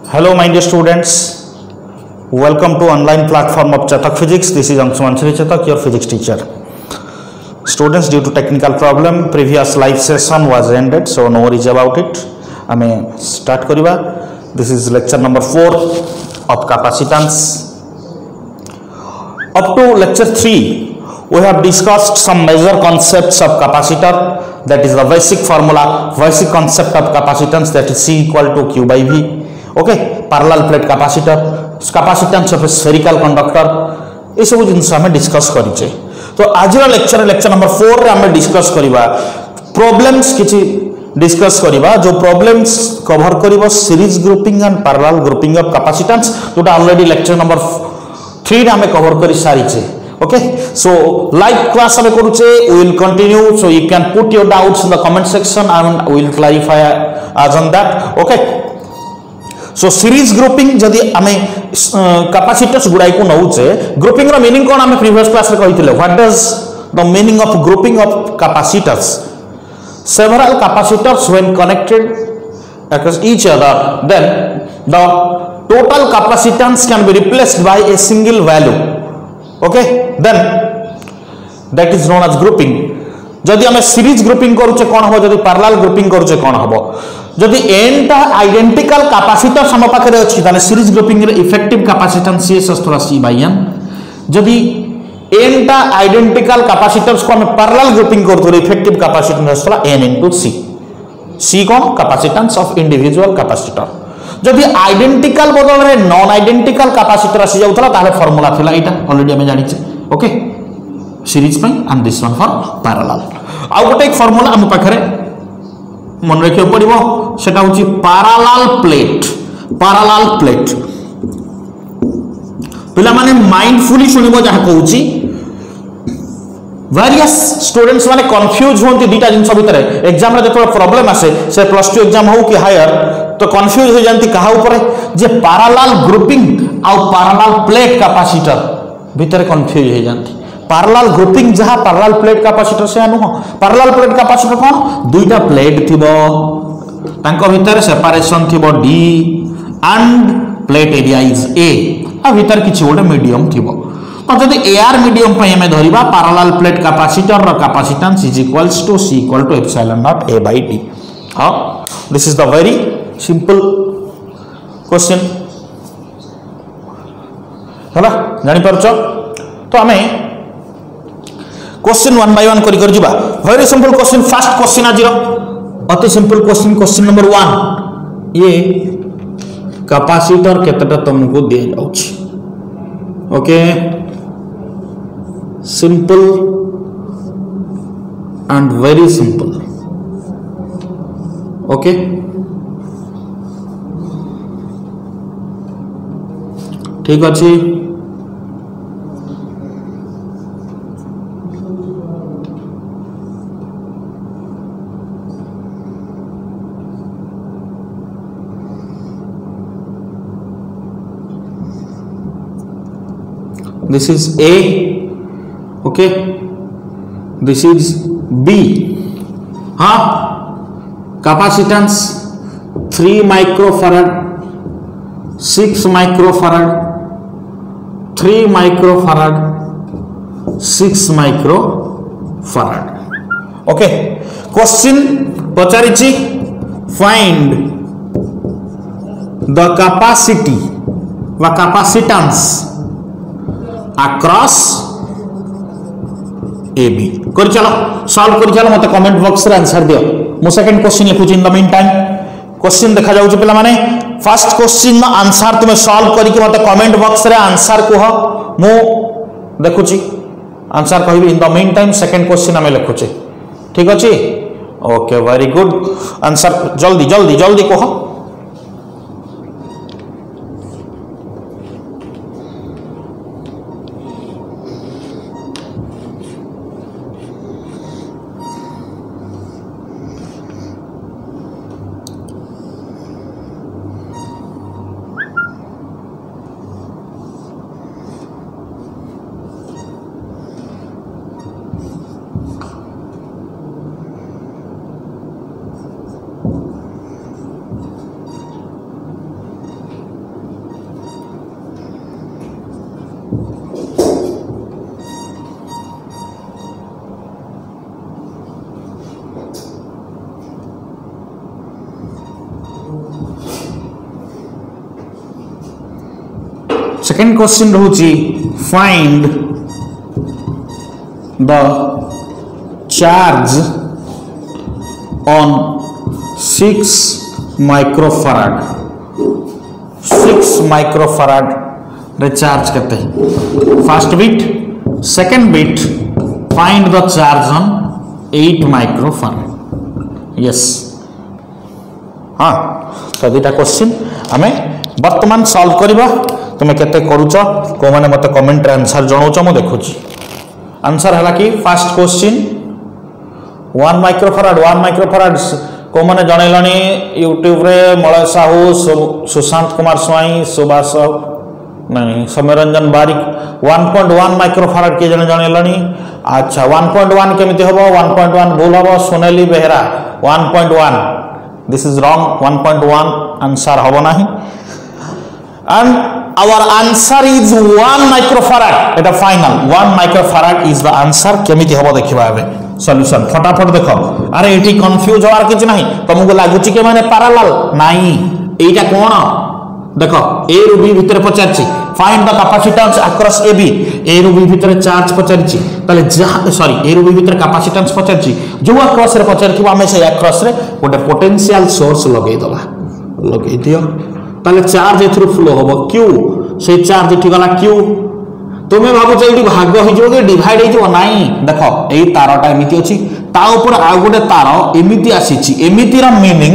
Hello, my dear students. Welcome to online platform of Chatak Physics. This is Anshuman Shri Chatak, your physics teacher. Students, due to technical problem, previous live session was ended, so no worries about it. Ame start kariba. This is lecture number 4 of capacitance. Up to lecture 3, we have discussed some major concepts of capacitor. That is the basic formula, basic concept of capacitance, that is C equal to Q by V. Okay, parallel plate capacitor, capacitance of a spherical conductor, ये सब जिनस आम discuss करें. तो आज lecture number 4 रे आम discuss करवा problems किसी डिस्कस करवा जो प्रॉब्लम्स कवर कर series grouping and parallel grouping of capacitance, जोटा ऑलरेडी लेक्चर नंबर 3 रे आम कवर कर सारी. Okay, so live class आम करूचे, we will continue, so you can put your doubts in the comment section and we will clarify as on that. Okay, so series grouping जदि आमे capacitors गुडाई को नउचे, ग्रुपिंग रो meaning कोन आमे previous class रे कहितले. What does the meaning of grouping of capacitors? Several capacitors when connected across each other, then the total capacitance can be replaced by a single value. Okay, then that is known as grouping. जदि आमे series grouping करूचे कोन हो, जदि parallel grouping करूचे कोन हबो? जदि n टा identical capacitor हम पाखरे अछि ताने सीरीज ग्रुपिंग रे इफेक्टिव कैपेसिटेंस CS अस्तरा C by n. जदि n टा आइडेंटिकल कैपेसिटर्स को हम पैरेलल ग्रुपिंग करतो, इफेक्टिव कैपेसिटेंस अस्तरा n into C. C कोन कैपेसिटेंस ऑफ इंडिविजुअल कैपेसिटर. जदि आइडेंटिकल बदल रे नॉन आइडेंटिकल कैपेसिटर आसी जाउतला ताले फार्मूला थिला एटा ऑलरेडी हमें जानिचे. ओके, सीरीज पई and this one for parallel. आ गोटे एक फार्मूला हम पाखरे मन रखियो पड़िबो, सेटा होची पैरेलल प्लेट. पैरेलल प्लेट पिला माने माइंडफुली सुनिबो जहा कहूची. वेरियस स्टूडेंट्स माने कंफ्यूज होंती दीटा जिंस भितरे. एग्जाम रे जेतो प्रॉब्लम आसे से प्लस 2 एग्जाम हो कि हायर, तो कंफ्यूज हो जानती कहा ऊपर जे पैरेलल ग्रुपिंग आ पैरेलल प्लेट कैपेसिटर भितरे कंफ्यूज हो जानती. पैरेलल ग्रुपिंग जहां पैरेलल प्लेट कैपेसिटर से नुह. पैरेलल प्लेट कैपेसिटर कोन? दुईटा प्लेट थिबो, तांको भितर सेपरेशन थिबो D and plate area is A. आ भितर किछि गोटे मीडियम थिबो. तो जदि एआर मीडियम पे हमें धरिबा पैरेलल प्लेट कैपेसिटर रो capacitance is equals to C equal to epsilon naught A by D. हां, this is the very simple question. होला जानि परछो. तो हमें क्वेश्चन 1 by 1 करी कर जिबा. Very simple question. First question आज अति सिंपल क्वेश्चन. क्वेश्चन नंबर 1, ये कैपेसिटर केतटा तुमको दे जाउछि. Okay, simple and very simple. Okay, ठीक अछि. This is A. Okay, this is B. हाँ, capacitance 3 microfarad, 6 microfarad, 3 microfarad, 6 microfarad. Okay, question पचारिछि फाइंड द कैपेसिटी व कैपेसिटेंस अक्रॉस AB. कर चलो सॉल्व कर चलो, मते कमेंट बॉक्स रे आंसर दियो. मो सेकंड क्वेश्चन लिखुची. In the meantime question देखा जाउची पिला माने. फर्स्ट क्वेश्चन नो आंसर तुमे सॉल्व करी कि मते कमेंट बॉक्स रे आंसर कह. मो देखुची आंसर कहबी. In the meantime second question हमें लिखुची. ठीक अछि. Okay, very good. आंसर जल्दी जल्दी जल्दी कह. सेकेंड क्वेश्चन रहूची find the charge on 6 microfarad 6 microfarad रे चार्ज करते हैं first bit second bit find the charge on 8 microfarad yes हाँ तो दुटा क्वेश्चन आमे वर्तमान सॉल्व करबा तुम केते करूच को माने मते कमेंट रे आंसर जणाउछ मो देखुची आंसर हला कि फर्स्ट क्वेश्चन 1 माइक्रोफराड को माने जणैलनी यूट्यूब रे मलय साहू सुशांत कुमार स्वाई सुभाष नहीं सौम्यरंजन बारिक 1.1 माइक्रोफराड के जणैलनी अच्छा 1.1 केमिति हबो 1.1 भूल हबो Soneli Behera 1.1 this is wrong 1.1 answer हबो नाही and our answer is 1 microfarad eta final 1 microfarad is the answer केमिति हबो देखिबा एबे सॉल्यूशन फटाफट देखो अरे एठी कंफ्यूज होवार किछ नाही तुमको लागुची के माने पैरेलल नाही एटा कोन देखो ए रु बी भीतर पचारची find the capacitance across AB A रु बी भीतर चार्ज पचारची तले सॉरी ए रु बी भीतर कैपेसिटेंस पचारची जो अक्रॉस रे पचारथिबो हमें से अक्रॉस रे गोटे पोटेंशियल सोर्स लगै दला लगै दियो ताले चार्ज एथरु फ्लो होबो क्यू से चार्ज एठी गला क्यू तुमे भाबो जे एठी भाग हो जो के डिवाइड हे जो नाही देखो एई तारटा एमिति अछि ता ऊपर आ गोटे तार एमिति आसीछि एमिति रा मीनिंग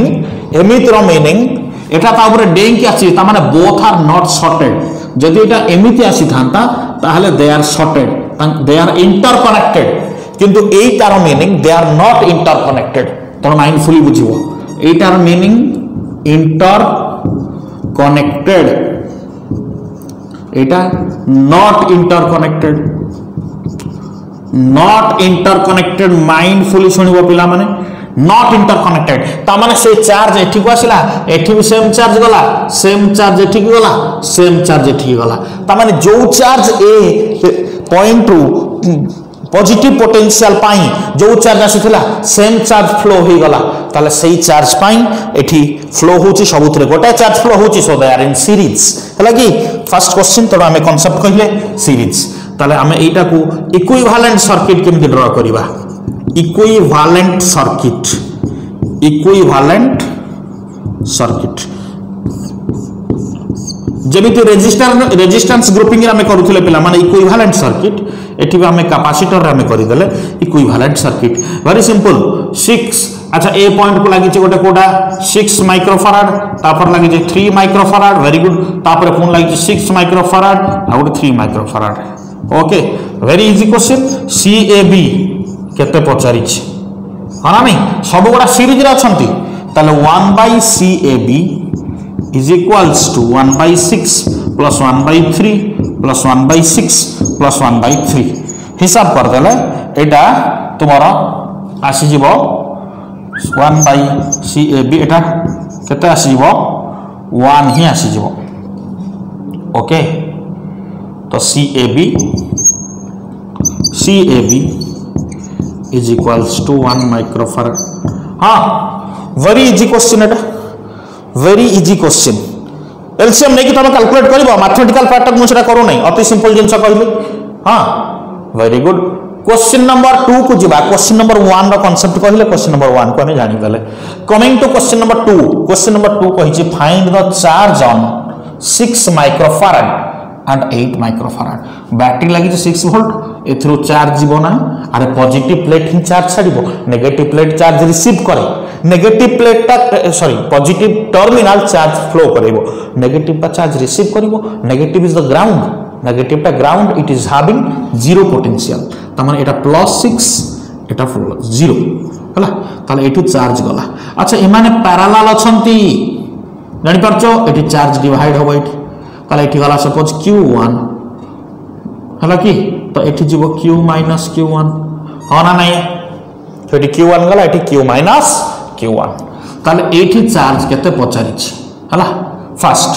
एटा ता ऊपर डेंग के आछि ता माने बोथ आर नॉट सॉर्टेड जदि एटा एमिति आसी थांता ताहले they are sorted they are interconnected किंतु एई तार meaning they are not interconnected तो माइंडफुली बुझिबो एटार मीनिंग इंटर connected एटा not interconnected माइंडफुली सुनिबो पिला माने not interconnected ता माने से चार्ज एठी को आसिला एठी भी सेम चार्ज गला सेम चार्ज एठी गला सेम चार्ज एठी गला ता माने जो charge A point to positive potential पाई जो चार्ज आसीथिला सेम चार्ज फ्लो हो गला ताले सही चार्ज पाई एठी फ्लो होची सबुतरे गोटे चार्ज फ्लो होची सो दे आर इन सीरीज हला कि फर्स्ट क्वेश्चन तो हमें कांसेप्ट कहिले सीरीज ताले हमें एटा को इक्विवेलेंट सर्किट केमति ड्रा करबा इक्विवेलेंट सर्किट जेमिति रेजिस्टेंस ग्रुपिंग हमें करूथिले पिला माने इक्विवेलेंट सर्किट एठी भी हमें कैपेसिटर हमें करि देले इक्विवेलेंट सर्किट वेरी सिंपल 6 अच्छा ए पॉइंट को लागि गोटे कोडा 6 माइक्रोफराड तापर लागि 3 माइक्रोफराड वेरी गुड तापर पुन लागि 6 माइक्रोफराड आ गोटे 3 microfarad okay very easy question CAB केते पचारि छी हाना नहीं सब गोडा सीरीज रे अछंती ताले 1/CAB is equals to 1/6 plus 1/3 plus 1/6 plus 1/3 हिसाब कर देले एटा तुम्हारा आसी जीवो 1/CAB एटा केते आसी जीवो 1 ही आसी जीवो ओके तो CAB is equals to 1 microfarad हाँ वेरी इजी क्वेश्चन एटा वेरी इजी क्वेश्चन एलसीएम नहीं कि तुम कैलकुलेट करबो मैथमेटिकल पार्ट तक मुझे करू नहीं अति सिंपल जिंस कहली हां वेरी गुड क्वेश्चन नंबर 2 को जिबा क्वेश्चन नंबर 1 रो कांसेप्ट कहले क्वेश्चन नंबर 1 को हमें जानि गले कमिंग टू क्वेश्चन नंबर 2 कहि find the charge on 6 microfarad and 8 microfarad battery लागि 6 वोल्ट एथरो चार्ज जीवो ना अरे पॉजिटिव प्लेट ही चार्ज छाडिबो नेगेटिव प्लेट चार्ज रिसीव करे नेगेटिव प्लेट ता sorry positive terminal charge flow करिवो नेगेटिव ता चार्ज रिसीव करिवो negative is the ground negative ता ground it is having zero potential त माने एटा +6 एटा 0 हला ताले एटू चार्ज गला अच्छा इमाने पैरेलल अछंती जानि परछो एटी चार्ज डिवाइड होबो एटी ताले एटी गला सपोज Q1 हला कि तो एटी जीवो Q - Q1 हां ना नहीं तो एटी Q1 गला एटी Q - Q1 ताले एठी चार्ज केते पचारि छी हला फर्स्ट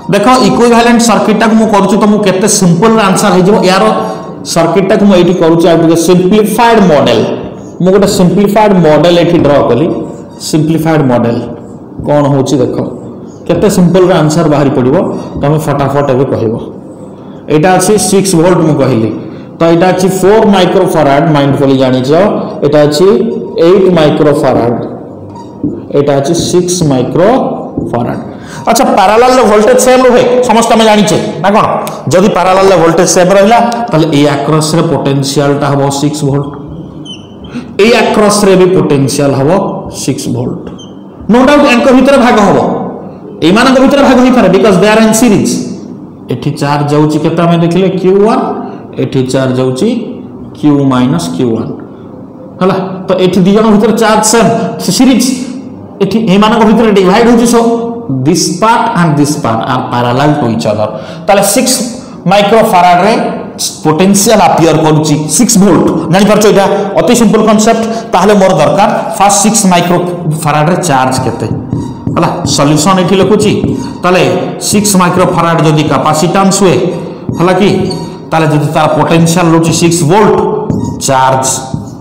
देखो इक्विवेलेंट सर्किट टाक मु करूछु तो मु केते सिंपल आंसर हे जबो यार सर्किट टाक मु एठी करूछु आ टिके सिंपलीफाइड मॉडल मु गोटे सिंपलीफाइड मॉडल एठी ड्रा कली सिंपलीफाइड मॉडल कोन होची देखो केते सिंपल आंसर बाहरी पड़िबो तमे फटाफट एबे कहबो एटा अछि 6 वोल्ट मु कहिली तो एटा अछि 4 माइक्रोफैराड माइंडफुली जानि छ एटा अछि 8 माइक्रोफैराड एटा अछि 6 माइक्रोफैराड अच्छा पैरेलल रे वोल्टेज सेम रहे समस्त में जानि छे ना कोन जदि पैरेलल रे वोल्टेज सेम रहला तले ए अक्रॉस रे पोटेंशियल ता हबो 6 वोल्ट ए अक्रॉस रे भी पोटेंशियल हबो 6 वोल्ट नो डाउट एंकर भीतर भाग हबो ए मान के भीतर भाग होई पारे because they are in series एठी चार्ज जाउची केता में देखिले q1 एठी चार्ज जाउची q - q1 हला तो एठी दी जण भीतर चार्ज सेम सीरीज एठी ए मान के भीतर डिवाइड होची सो this part and this part are parallel to each other ताले 6 माइक्रोफैराड रे पोटेंशियल अपियर करूची 6 वोल्ट जानि परछो एटा अति सिंपल कांसेप्ट ताहले मोर दरकार फर्स्ट 6 माइक्रोफैराड रे चार्ज केते हला सॉल्यूशन एठी लिखुची ताले 6 माइक्रोफैराड जदी कैपेसिटेंस हुए हला कि ताले जदी तार पोटेंशियल होची 6 volt charge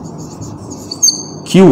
q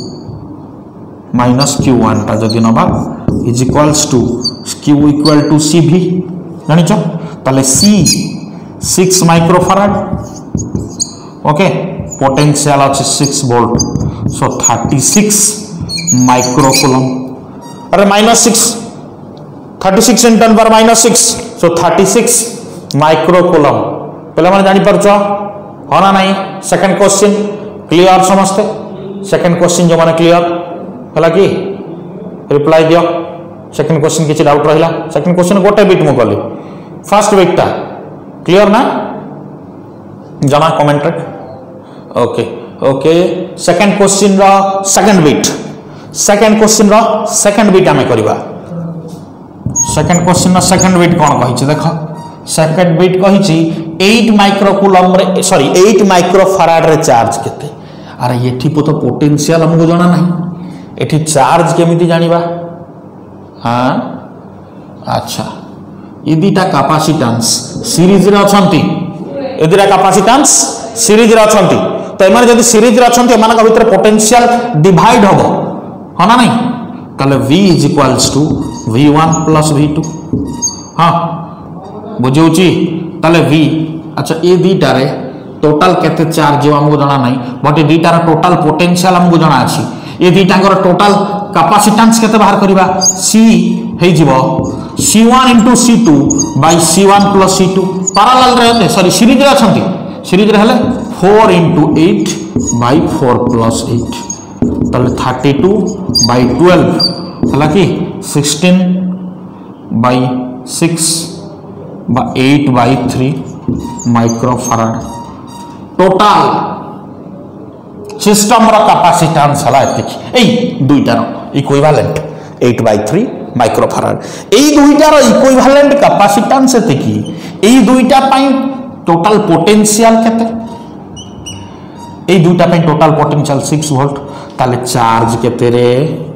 minus q1 ता जदी नबा is equals to q equal to cv जानि छ ताले c 6 माइक्रोफैराड ओके पोटेंशियल अछि 6 वोल्ट सो 36 माइक्रोकूलम अरे -6 36 × 10⁻⁻6 सो 36 माइक्रोकूलम पहले माने जानि परछो होना नहीं सेकंड क्वेश्चन क्लियर समझते सेकंड क्वेश्चन जो माने क्लियर हला कि रिप्लाई दियो सेकंड क्वेश्चन किछि डाउट रहिला सेकंड क्वेश्चन गोटे बिट मु कली फर्स्ट बिट ता क्लियर ना जमा commented okay okay second question रो सेकंड क्वेश्चन रो सेकंड बिट हमें करबा सेकंड क्वेश्चन रो सेकंड बिट कोन कहि छ देखो सेकंड बिट कहि छी 8 माइक्रोकूलम रे सॉरी 8 माइक्रोफैराड रे चार्ज केते अरे एठी तो पोटेंशियल हमको जाना नहीं एठी चार्ज केमिति जानिबा हाँ अच्छा ये दीटा कैपेसिटेंस सीरीज रे अछंती ए दीटा कैपेसिटेंस सीरीज रे अछंती तो एमाने जदी सीरीज रे अछंती एमान का भीतर पोटेंशियल डिवाइड होबो हो ना नहीं तले v = v1 + v2 हां बुझौची तले v अच्छा ए दीटा रे टोटल केते चार्ज हमको जाना नहीं बट ए दीटा रे टोटल पोटेंशियल हमको जाना अछि ये दीटा टोटल कैपेसिटेंस केते बाहर करिबा c हे जिवो c1 * c2 / c1 + c2 parallel रहते सॉरी सीरीज रे अछंती सीरीज रे हले 4 * 8 / 4 + 8 तले 32 / 12 हला कि 16 / 6 / 8 / 3 माइक्रोफैराड टोटल सिस्टम रो कैपेसिटेंस हला एतिकी एई दुईटा रो इक्विवेलेंट 8/3 माइक्रोफैराड एई दुईटा रो इक्विवेलेंट कैपेसिटेंस एतिकी एई दुईटा पई टोटल पोटेंशियल केते एई दुईटा पई टोटल पोटेंशियल 6 वोल्ट ताले चार्ज केते रे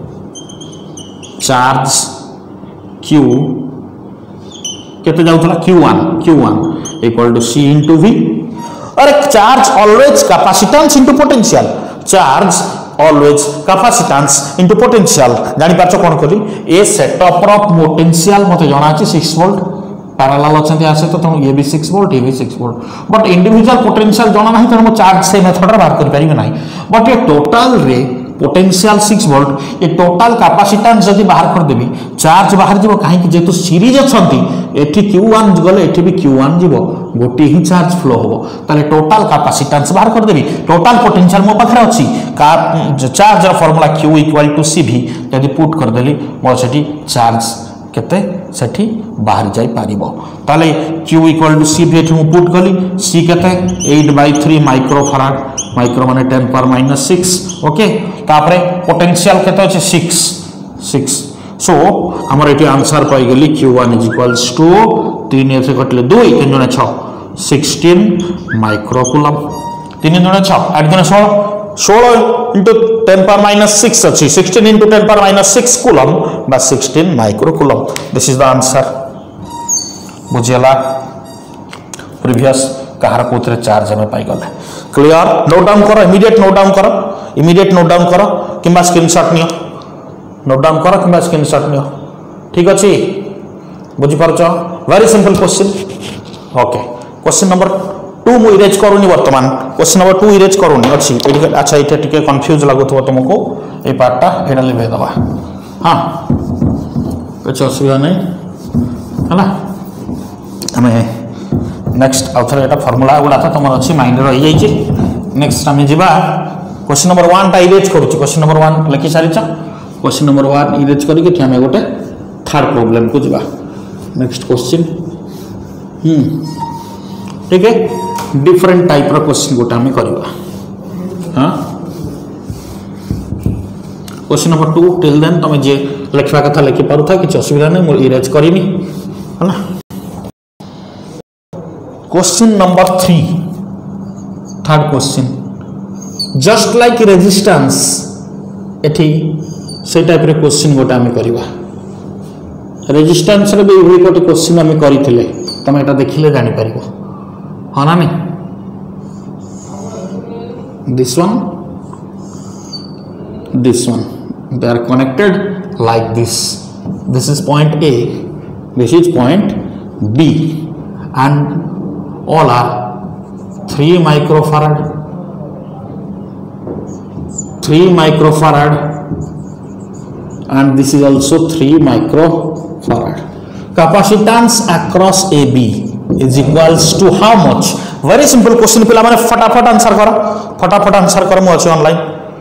चार्ज q केते जाउतला q1 = c * v और चार्ज always capacitance into potential charge always capacitance into potential जानि पाछो कोन करी ए सेटअप रो पोटेंशियल मते जणा अछि 6 वोल्ट पैरेलल अछंती आसे तो ये भी 6 वोल्ट ये भी 6 वोल्ट बट इंडिविजुअल पोटेंशियल जणा नाही त चार्ज से मेथड रे बाहर कर परिबे नाही बट ये टोटल रे पोटेंशियल 6 वोल्ट ये टोटल कैपेसिटेंस जदी बाहर कर देबी चार्ज बाहर जीवो काहे कि जेतु सीरीज अछंती एठी q1 गले एठी भी q1 जीवो गोटे ही चार्ज फ्लो होबो ताले टोटल कैपेसिटेंस बाहर कर देबी टोटल पोटेंशियल मो पाखरे अछि का चार्ज रो फार्मूला q = cv जदी पुट कर देली मोर सेठी चार्ज केते सेठी बाहर जाई पारिबो ताले q = cv एठी मु पुट कली c केते 8/3 माइक्रोफैराड माइक्रो माने 10⁻⁻6 ओके तापरे पोटेंशियल केते अछि 6 सो हमर एटी आंसर पाई गेली q1 = 3 से कटले 2 3 गुणे 6 16 माइक्रोकूलम 3 गुणे 6 8 गुणे 16 * 10⁻⁻6 अछि 16 * 10⁻⁻6 कूलम बा 16 microcoulomb this is the answer बुझीगला प्रीवियस कहार कोथरे चार्ज हमें पाई गले क्लियर नोट डाउन करो इमीडिएट नोट डाउन करो किंबा स्क्रीनशॉट नियो नोट डाउन करो किंबा स्क्रीनशॉट नियो ठीक अछि बुझी पारछो very simple question okay question number 2 मु इरेज करूनी वर्तमान क्वेश्चन नंबर 2 इरेज करूनी अछि अच्छा एटा टिके कंफ्यूज लागुथबो तुमको ए पार्टटा एडा लिबे दबा हां कुछ असुविधा नहीं हला हमें नेक्स्ट आउथर एटा फार्मूला गुडा था तुम अच्छी माइंड रही जाइए नेक्स्ट आम जा क्वेश्चन नंबर 1 टा इरेज करूँ क्वेश्चन नंबर 1 लिखि सारी क्वेश्चन नंबर 1 इरेज करके आम गोटे थर्ड प्रॉब्लम को जा नेक्स्ट क्वेश्चन ठीक है डिफरेंट टाइप रो क्वेश्चन गोटे आम करवा हाँ क्वेश्चन नंबर 2 टिल देन तुम जे लिखा कथा लिखि पारुथा किसी असुविधा नहीं मुझे इरेज करनी है ना question number 3 third question just like resistance एठी से टाइप रे क्वेश्चन गोटे आम करवा रेजिस्टेंस रे भी एभली गोटे क्वेश्चन आम करथिले तमे एटा देखिले जानि परिबो हां ना नहीं this one they are connected like this is point A, this is point B, and all are 3 microfarad and this is also 3 microfarad. Capacitance across AB is equals to how much? Very simple question पिला माने फटाफट answer करो मु अछि online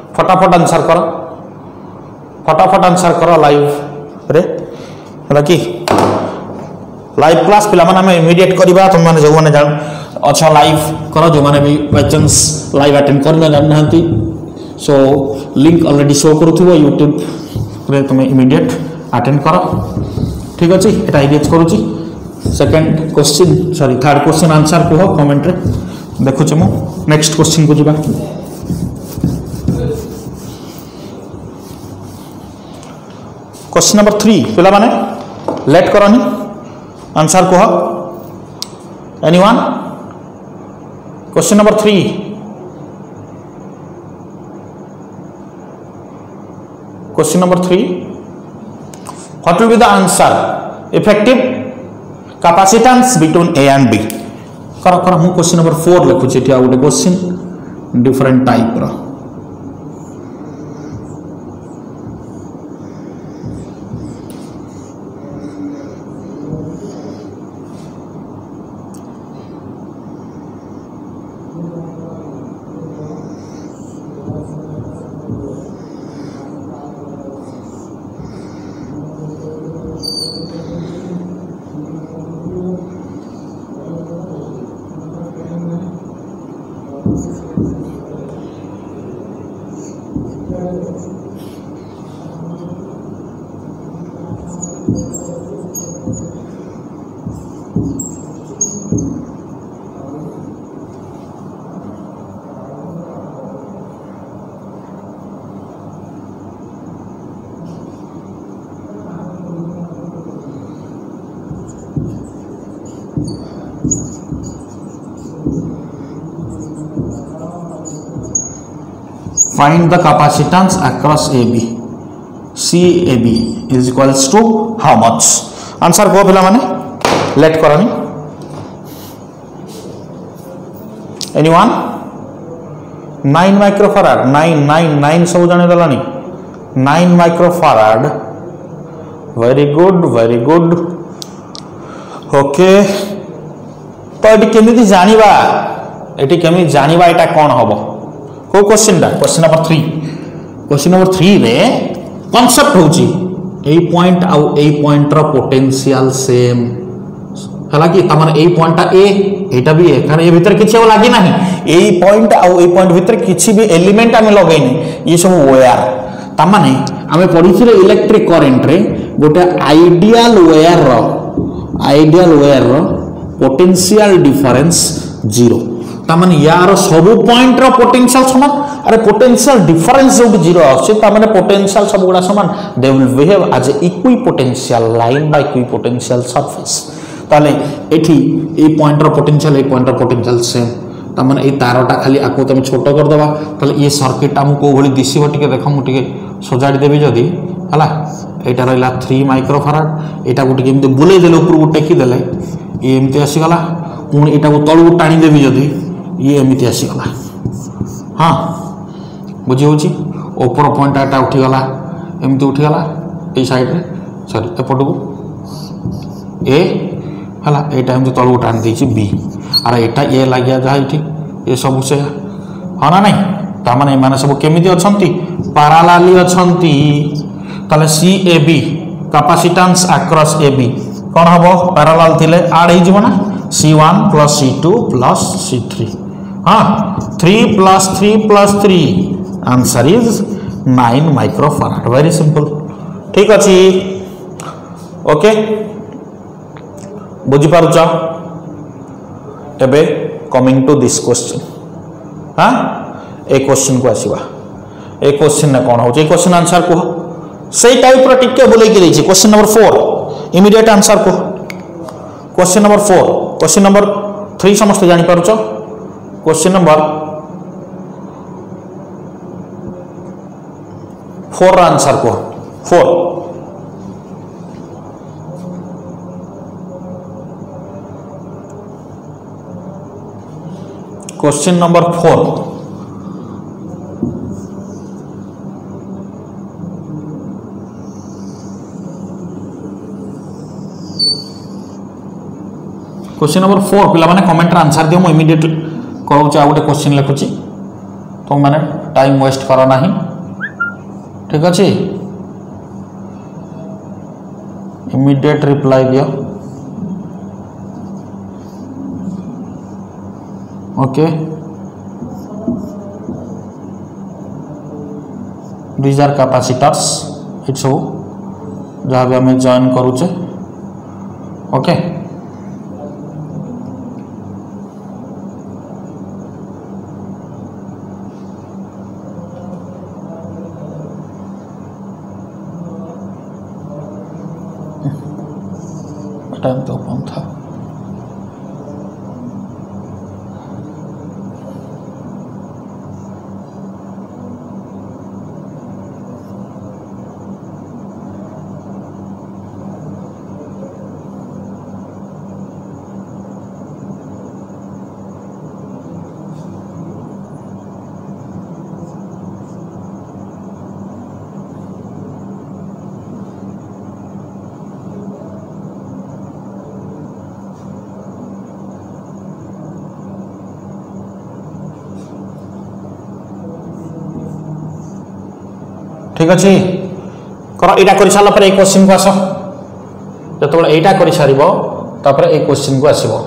फटाफट answer करो live रे हला कि लाइव क्लास पिला माने हम इमीडिएट करबा तुम माने जो माने जान अच्छा लाइव करो जो माने भी बाय चांस लाइव अटेंड करना जान नहंती सो लिंक ऑलरेडी शो करूथबो YouTube रे तुम इमीडिएट अटेंड करो ठीक अछि एटा इरेज करूची second question sorry third question answer को कमेंट रे देखु छ मु नेक्स्ट क्वेश्चन को जिबा क्वेश्चन नंबर 3 पिला माने लेट करनी आंसर को anyone question number 3 question number 3 what will be the answer effective capacitance between A and B करो मु क्वेश्चन नंबर 4 लिखु छी आ गोटे क्वेश्चन डिफरेंट टाइप रो Find the capacitance across AB. CAB is equals to how much? Answer को पिला माने लेट करनी anyone 9 microfarad 9 सब जाने दलानी 9 microfarad very good ओके तो एटी केमिति जानिबा एटा कोन हबो को क्वेश्चन नंबर 3 रे कांसेप्ट होची ए पॉइंट आ ए पॉइंट रो पोटेंशियल सेम हला कि तमन ए पॉइंट ए एटा भी है कारण ए भीतर किछि लागी नाही ए पॉइंट आ ए पॉइंट भीतर किछि भी एलिमेंट हम लगैनी ये सब वायर तमने हमें पढिथिले इलेक्ट्रिक करंट रे गोटे आइडियल वायर रो पोटेंशियल डिफरेंस 0 तामने यार सब पॉइंट रो पोटेंशियल समान अरे पोटेंशियल डिफरेंस जो 0 आछे तामने पोटेंशियल सब गुडा समान they will behave as equipotential line by equipotential surface ताले एठी ए पॉइंटर पोटेंशियल ए पॉइंटर पोटेंशियल सेम तमाने ए तारटा खाली आको तुम छोट कर दबा ताले ये सर्किट आमु को भली दिसिबो टिके देख मु टिके सजाडी देबी जदी हला एटा रहला 3 माइक्रोफाराड एटा को टिके एमते बुले देले ऊपर को टेकी देले ये एमते आसी गला पुणी एटा को तळ को टाणी देबी जदी ये एमते आसी गला हां बुझी होची ऊपर पॉइंट एटा उठी गला एमते उठी गला ए साइड रे सॉरी एपट को ए हला एटा एमते तळ को टाणी देछि बी अरे एटा ए लागिया जा इठी ये सब से हाँ ना नहीं तामाने माने सब केमिति अछंती पैरेलली अछंती ताले C A B capacitance across A B कोन हबो पैरेलल थिले ऐड हे जीवना C1 + C2 + C3 हां 3 + 3 + 3 answer is 9 microfarad very simple ठीक अछि ओके बुझी पारुछ एबे कमिंग टू दिस क्वेश्चन हाँ ए क्वेश्चन को आसीबा ए क्वेश्चन ने कोन हो जे क्वेश्चन आंसर को सही टाइप रो टिके बोले के रही क्वेश्चन नंबर 4 इमीडिएट आंसर को क्वेश्चन नंबर 4 क्वेश्चन नंबर 3 समस्त जानि पारुछ क्वेश्चन नंबर 4 आंसर को 4 क्वेश्चन नंबर 4 क्वेश्चन नंबर 4 पिला माने कमेंट रे आंसर दियो मु इमीडिएट कहू आ गोटे क्वेश्चन लिखुची तुम माने टाइम वेस्ट करो नाही ठीक अछि इमीडिएट रिप्लाई दियो okay these are capacitors it's हो जहाँ भी हमें जॉइन करूचे ओके टाइम तो कम था ठीक अच्छे कर यहाँ कर सारा ये क्वेश्चन को आस जो यहाँ कर सार ये क्वेश्चन को आसो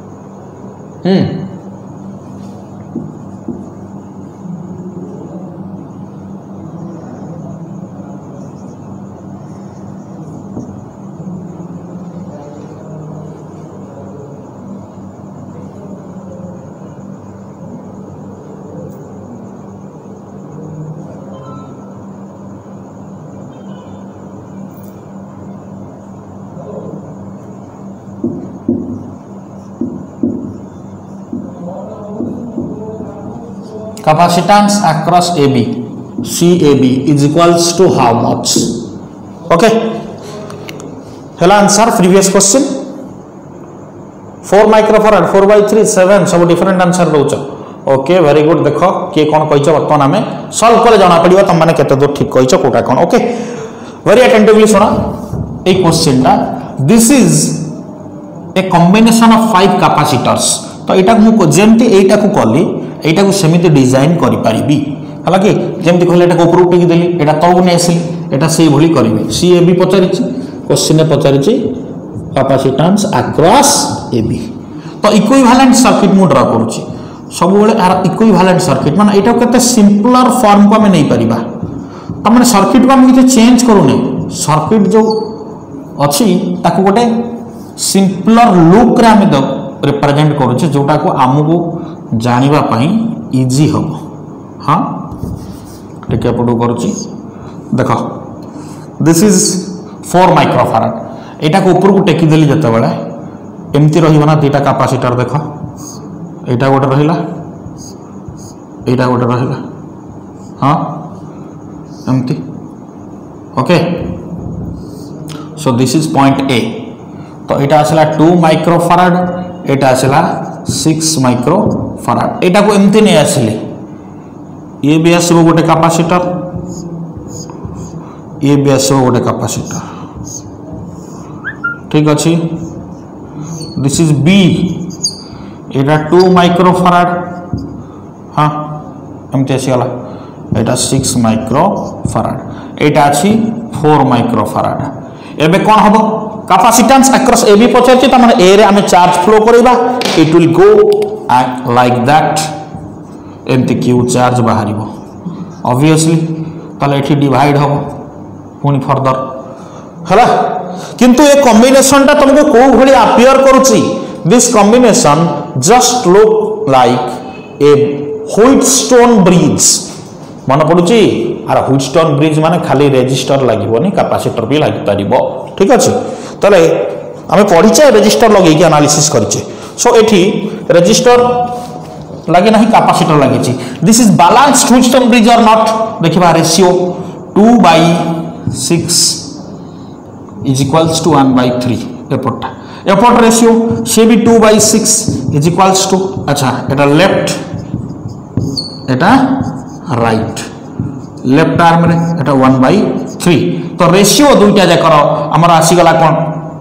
capacitance across AB CAB is equals to how much okay hela answer previous question 4 microfarad 4/3 7 सब डिफरेंट आंसर दउछ ओके वेरी गुड देखो के कोन कहिछ वर्तमान हमें सॉल्व करे जाना पड़िबो तुम माने केते दूर ठीक कहिछ कोटा कोन ओके वेरी अटेंटिवली सुना ए क्वेश्चन दा this is a combination of 5 capacitors तो एटा मु जेमती एटा को कली एटा को सेमिति डिजाइन करि परिबी हला कि जेमति कहले एटा को ऊपर उठेकी देली एटा तळु नै आसिली एटा सेही भली करबी सीएबी पचारिछि क्वेश्चन ने पचारिछि कैपेसिटेंस अक्रॉस एबी तो इक्विवेलेंट सर्किट मु ड्रा करूछि सब बेले आर इक्विवेलेंट सर्किट माने एटा केते सिंपलर फॉर्म को हम नै परिबा त माने सर्किट को हम किते चेंज करूने सर्किट जो अछि ताको गोटे सिंपलर लुक रे हम रिप्रेजेंट करूछि जोटा को आमु जानिबा पई इजी हम हाँ टिके पडू करूछि देखो दिस इज 4 माइक्रोफाराड एटा को ऊपर को टेकी देली जते बेले एमती रहिबो ना दुईटा कैपेसिटर देख एटा गोटे रहिला एटा गोटे रहिला हाँ एमती okay so this is point A तो एटा आसला 2 माइक्रोफाराड एटा आसला 6 माइक्रोफाराड एटा को एमती नहीं आसिले ये भी आसबो गोटे कैपेसिटर ये भी आसबो गोटे कैपेसिटर ठीक अच्छी दिस इज बी एटा 2 माइक्रोफाराड हाँ एमती आसीगला एटा 6 माइक्रोफाराड एटा अच्छी 4 माइक्रोफाराड एबे कौन हम कैपेसिटेंस अक्रॉस ए बी पचार तो माने ए रे आमे चार्ज फ्लो करबा it will go like that एमती क्यू चार्ज बाहरिबो ऑब्वियसली ताले एठी डिवाइड हो पुनी फर्दर हला किंतु ए कॉम्बिनेशन ता तुमको को भली अपीयर करूची this combination just look like a Wheatstone bridge मन पड़ुची आर व्हाइटस्टोन ब्रिज माने खाली रेजिस्टर लागिबोनी कैपेसिटर भी लागि परिबो ठीक अछि तले आमे पढिचे रेजिस्टर लगेकी एनालिसिस करिचे सो एठी रेजिस्टर लगे नहीं कैपेसिटर लगी this is balanced Wheatstone bridge or not देखिबा रेशियो 2/6 इज इक्वल्स टू 1/3 एपट रेशियो से भी 2/6 इज इक्वल्स टू अच्छा एटा लेफ्ट एटा राइट लेफ्ट आर्म रे एटा 1/3 तो रेशियो दुईटा जाकर हमर आसी गला कोन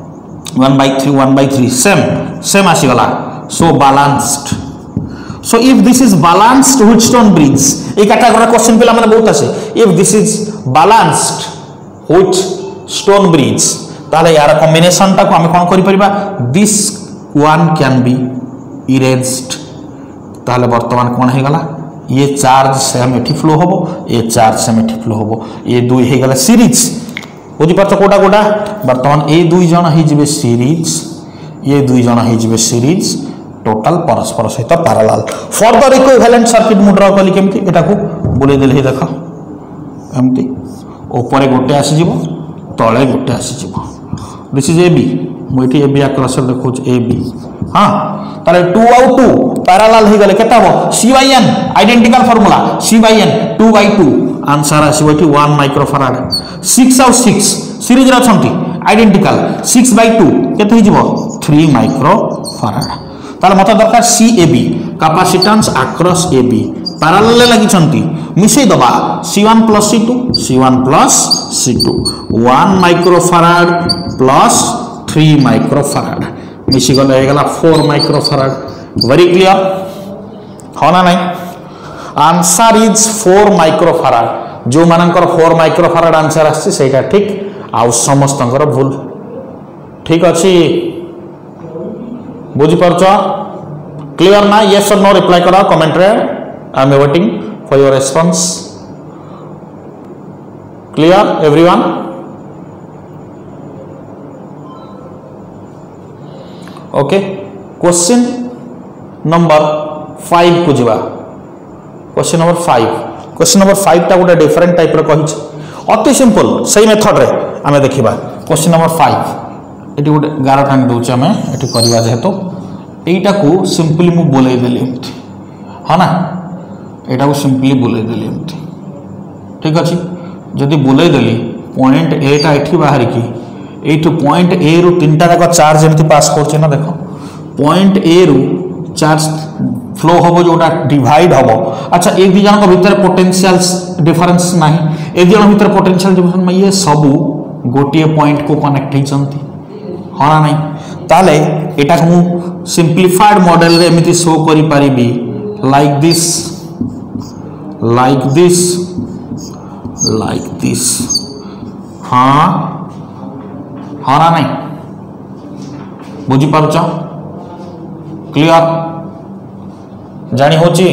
1/3 सेम आसी गला so balanced so if this is balanced Wheatstone bridge এই ক্যাটাগরি কোশ্চেন পেলা মানে বহুত আছে if this is balanced Wheatstone bridge তাহলে ইয়ার কম্বিনেশনটা কো আমি কোন করি পারিবা this one can be erased তাহলে বর্তমান কোন হয়ে গলা ये चार्ज सेम एठी फ्लो होबो ये चार्ज सेम एठी फ्लो होबो ये दुई हे गला सीरीज बुझी पारछ कोटा कोटा बर्तमान ए दुई जण हे जिवे सीरीज ये दुई जण हे जिवे सीरीज टोटल परस्पर सहित पैरेलल फर्दर इक्विवेलेंट सर्किट मु ड्रा कली केमती एटा को बुले देले हे देखो एमती ऊपर गोटे आसी जीवो तळे गोटे आसी जीवो दिस इज एबी मु एठी एबी अक्रॉस देखो एबी हां ताले 2 आउ 2 पैरेलल हे गले केता हो C/N identical formula C/N 2/2 answer आसी एठी 1 माइक्रोफाराड 6 आउ 6 सीरीज रे छंती आइडेंटिकल 6/2 केते हे जीवो 3 माइक्रोफाराड ताले मत दरकार C A B capacitance across A B parallel लगी छंती मिसई दबा C1 + C2 C1 + C2 1 माइक्रोफाराड plus 3 माइक्रोफाराड मिसी गले हे गला 4 माइक्रोफाराड वेरी क्लियर हो ना नहीं आंसर इज 4 माइक्रोफाराड जो मानकर 4 माइक्रोफाराड आंसर आसी सेटा ठीक आ समस्तंकर भूल ठीक अछि बुझी पारछ क्लियर ना यस और नो रिप्लाई करा कमेंट रे I am waiting for your response clear everyone okay question number 5 को जीवा क्वेश्चन नंबर 5 टा गोटे डिफरेंट टाइप रो कहि अति सिंपल सही मेथड रे आमे देखिबा क्वेश्चन नंबर 5 एटी गोटे 11 टाइम दउछ आमे एटी करबा जेहेतु एटा को सिंपली मु बोलै देली एमती हा ना एटा को सिंपली बोलै देली एमती ठीक अछि जदी बोलै देली पॉइंट ए टा एठी बाहर की एठु पॉइंट ए रु तीनटा जाक चार्ज एमती पास करछ ना देखो पॉइंट ए रु चार्ज फ्लो होबो जोटा डिवाइड होबो अच्छा एक दिजन को भीतर पोटेंशियल डिफरेंस नाही एक दिजन भीतर पोटेंशियल डिफरेंस में ये सब गोटिए पॉइंट को कनेक्ट हे चंती हाँ नहीं ताले एटा को सिंप्लिफाइड मॉडल रे एमिति शो करि परिबी लाइक दिस हाँ हाँ ना नहीं बुझी पारुछ क्लियर जानी होची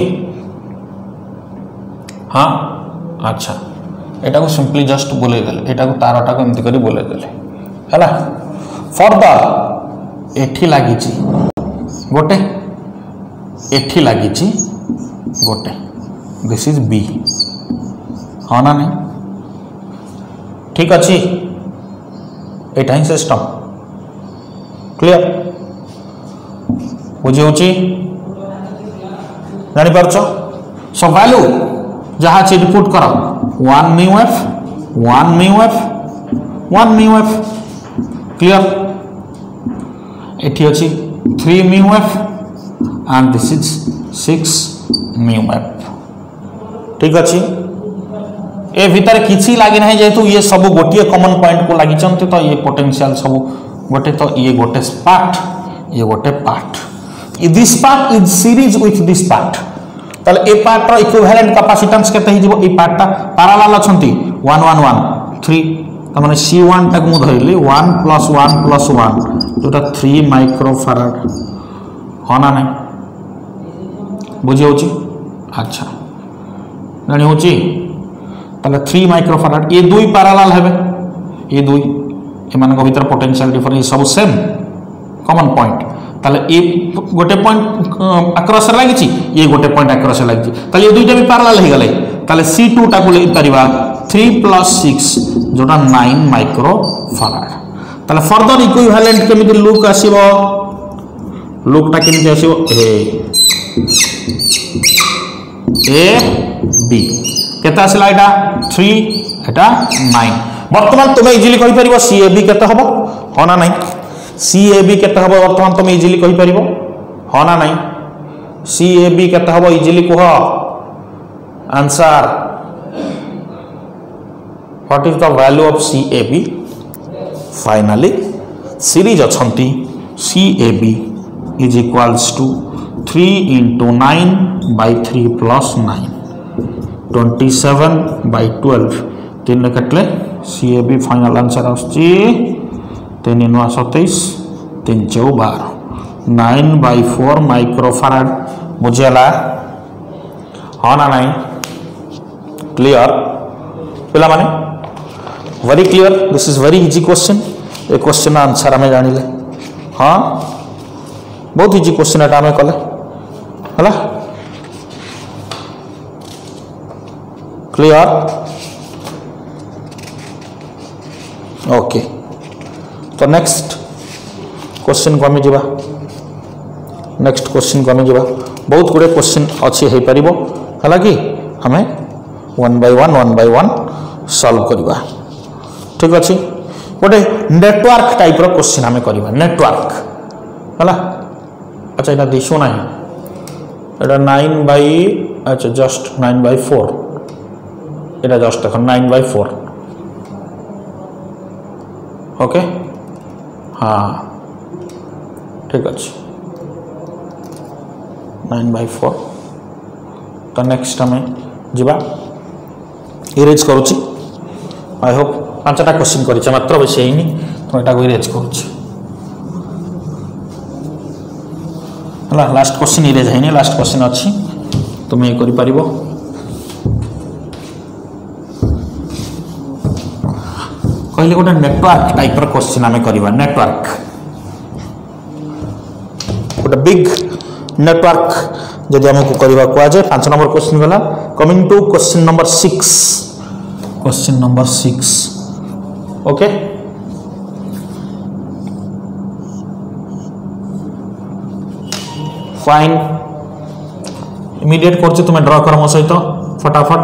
हाँ अच्छा एटा को सिंपली जस्ट बोले देले एटा को तारटा को एमति करी बोले देले हैला फर्दर एठी लागिची गोटे एठी लागिची गोटे दिस इज बी हाँ ना नहीं ठीक अच्छी एटा ही सिस्टम क्लियर बुझी होची जानी पारछ सो वैल्यू जहाँ छि पुट कर 1 mu F 1 mu F 1 mu F clear एठी अछि 3 mu F and this is 6 mu F ठीक अछि ए भीतर किछि लागि नहीं जेतु ये सब गोटिए कॉमन पॉइंट को लागि चंते तो ये पोटेंशियल सब गोटे तो ये गोटे पार्ट ये गोटे part this part is series with this part ताले ए पार्ट रो इक्विवेलेंट कैपेसिटेंस केते हिजबो ए पार्ट ता पैरेलल अछंती 1 1 1 3 त माने C1 तक मु धरली 1 + 1 + 1 जोटा 3 माइक्रोफैराड होना नहीं बुझी होची अच्छा जानी होची ताले 3 माइक्रोफैराड ये दुई पैरेलल हेबे ये दुई एमान को भीतर पोटेंशियल डिफरेंस सब सेम कॉमन पॉइंट ताले ए गोटे पॉइंट अक्रॉस लागि छी ये गोटे पॉइंट अक्रॉस लागि छी ताले ये दुईटा भी पैरेलल हे गले ताले C2 टा को ले परिबा 3 + 6 जोटा 9 माइक्रोफैराड ताले फर्दर इक्विवेलेंट केमिति लुक आसीबो लुक टा केमिति आसीबो ए बी केता आसला एटा 3 एटा 9 वर्तमान तुमे इजीली कहि परिबो CAB केते हबो हो ना नहीं CAB केते हबो वर्तमान तुमे इजीली कहि परिबो हो ना नहीं CAB केते हबो इजीली कह answer what is the value of CAB finally series अछंती CAB इज इक्वल्स टू 3 × 9 / 3 + 9 27/12 तीन कटले CAB फाइनल आंसर आछी 3 × 27 3 × 12 9/4 माइक्रोफैराड बुझेला हाँ ना नहीं क्लियर पिला माने very clear this is very easy question ए क्वेश्चन आंसर हमें जानिले हाँ बहुत इजी क्वेश्चन एटा हमें कले हला क्लियर ओके तो नेक्स्ट क्वेश्चन को हमें जीवा नेक्स्ट क्वेश्चन को हमें जीवा बहुत गुड़े क्वेश्चन अच्छी है परिबो हला कि हमें 1 by 1 सॉल्व करवा ठीक अच्छे गोटे नेटवर्क टाइप रो क्वेश्चन हमें करवा नेटवर्क हला अच्छा इना दिशो नहीं एटा 9 by अच्छा जस्ट 9/4 एटा जस्ट देखो 9/4 ओके हाँ ठीक अच्छे 9/4 तो नेक्स्ट हमें जीवा इरेज करुच्ची आई होप 5टा क्वेश्चन कर मात्र बेस तो यहाँ को इरेज करुच्ची लास्ट क्वेश्चन इरेज है लास्ट क्वेश्चन अच्छी तुम ये कर कहले गोटे नेटवर्क टाइप क्वेश्चन आम करवा नेटवर्क गोटे बिग नेटवर्क जदि आमको करवा कहुए 5 नंबर क्वेश्चन गला coming to question number 6 okay fine immediate कर तुम्हें ड्र कर मो सहित फटाफट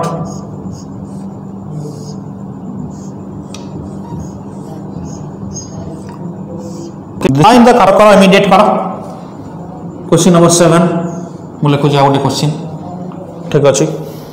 फाइन द कर इमीडिएट कर क्वेश्चन नंबर 7 मु लिखुच गोटे क्वेश्चन ठीक अच्छे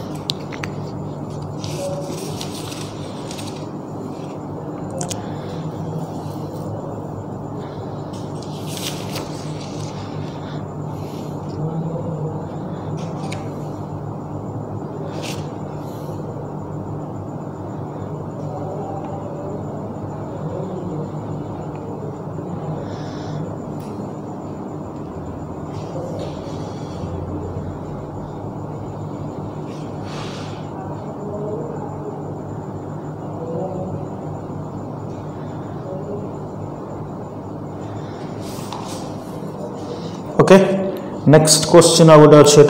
ओके नेक्स्ट क्वेश्चन आ गोटे अच्छे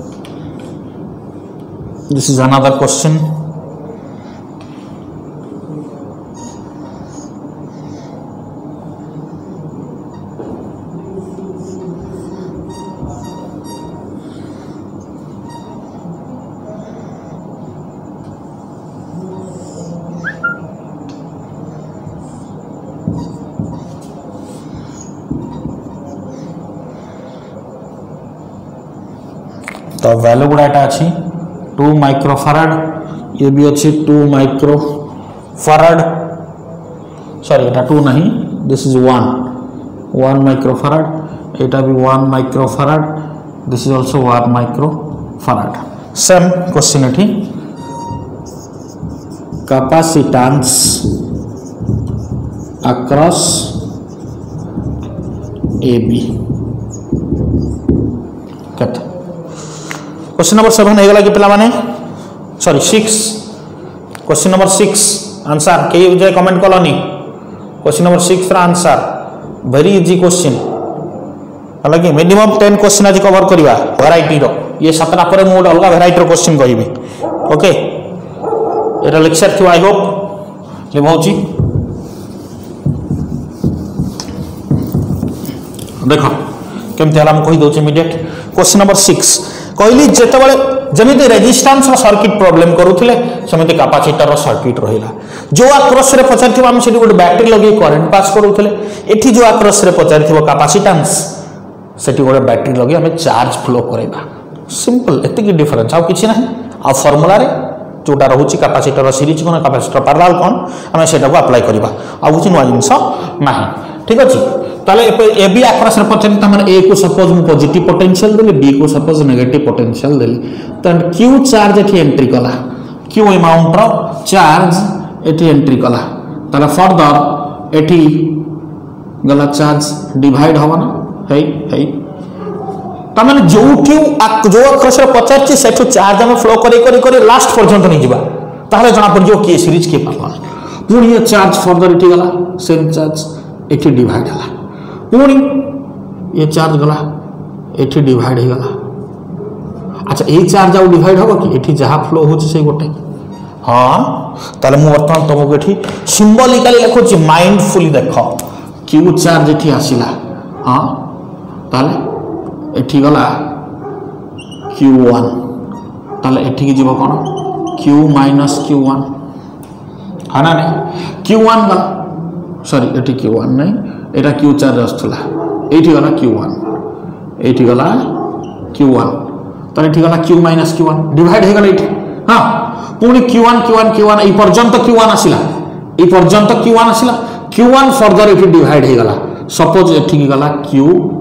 दिस इज अनदर क्वेश्चन तो वैल्यू गुड़ा एटा अच्छी 2 माइक्रोफाराड, ये भी अच्छी 2 माइक्रोफाराड, सॉरी एटा 2 नहीं, दिस इज 1 माइक्रोफाराड, एटा भी 1 microfarad, this is also 1 microfarad. Same question एठी कैपेसिटेंस अक्रॉस AB केते क्वेश्चन नंबर 7 हेगला कि पिला माने सॉरी 6 क्वेश्चन नंबर 6 आंसर के जे कमेंट कलनी क्वेश्चन नंबर 6 रा आंसर वेरी इजी क्वेश्चन हालांकि मिनिमम 10 क्वेश्चन आज कवर करबा वैरायटी रो ये 7टा पर मु अलग वैरायटी रो क्वेश्चन कहबी ओके एरा लेक्चर थी आई होप ले बहुची देखो केमती है कही दूसरे इमिडिएट क्वेश्चन नंबर 6 कहली जितेबाला जमी रेजिस्टेंस सर्किट प्रोब्लेम करुले सेमती कैपेसिटर सर्किट रहा जो आक्रस रे पचार आम से गोटे बैटेरी लगे करेन्ट पास करूले एठी जो आक्रस रे पचार कैपेसिटेंस से गोटे बैटेरी लगे आम चार्ज फ्लो करवा सिंपल एति डिफरेंस आउ कि ना आ फर्मुला जोटा रोचे कैपेसिटर सीरीज कौन कैपेसिटर पैरेलल कौन आम से अप्लाई करवा आ किसी नुआ जिनस ना ठीक अच्छे ताले ए बी आक्रस रे पचार माने ए को सपोज मु पॉजिटिव पोटेंशियल देली बी को सपोज नेगेटिव पोटेंशियल देली तो क्यू चार्ज एठी एंट्री कला क्यू अमाउंट रो चार्ज एठी एंट्री कला ताले फर्दर एठी गला चार्ज डिवाइड होबा ना हे तमाने जोठी जो आक्रस रे पचार सेठो चार्ज हम फ्लो करे लास्ट पर्यंत नहीं जिबा ताले जना पड़ जो के सीरीज के पैरेलल पुणी ये चार्ज फर्दर एठी गला सेम चार्ज एठी डिवाइड हला पुणी ये चार्ज गला एठी डिवाइड हो गला अच्छा ये चार्ज आउ डिवाइड हो कि एठी जहाँ फ्लो होची से गोटे हाँ ताले मु वर्तमान तुमको एठी सिंबलिकली लिखुची माइंडफुली देख क्यू चार्ज एठी आसिला हाँ ताले एठी गला Q1 ताले एठी की जीवो कोन Q माइनस Q1 हाँ ना नहीं Q1 गला सॉरी एठी Q1 नहीं एटा Q चार्ज आसला एठी गला Q1 एठी गला Q1 ताले एठी गला Q माइनस Q1 डिवाइड हे गला एठी हां पुनी Q1 ए पर्यंत Q1 आसिला ए पर्यंत Q1 आसिला Q1 फर्दर एठी डिवाइड हे गला सपोज एठी की गला Q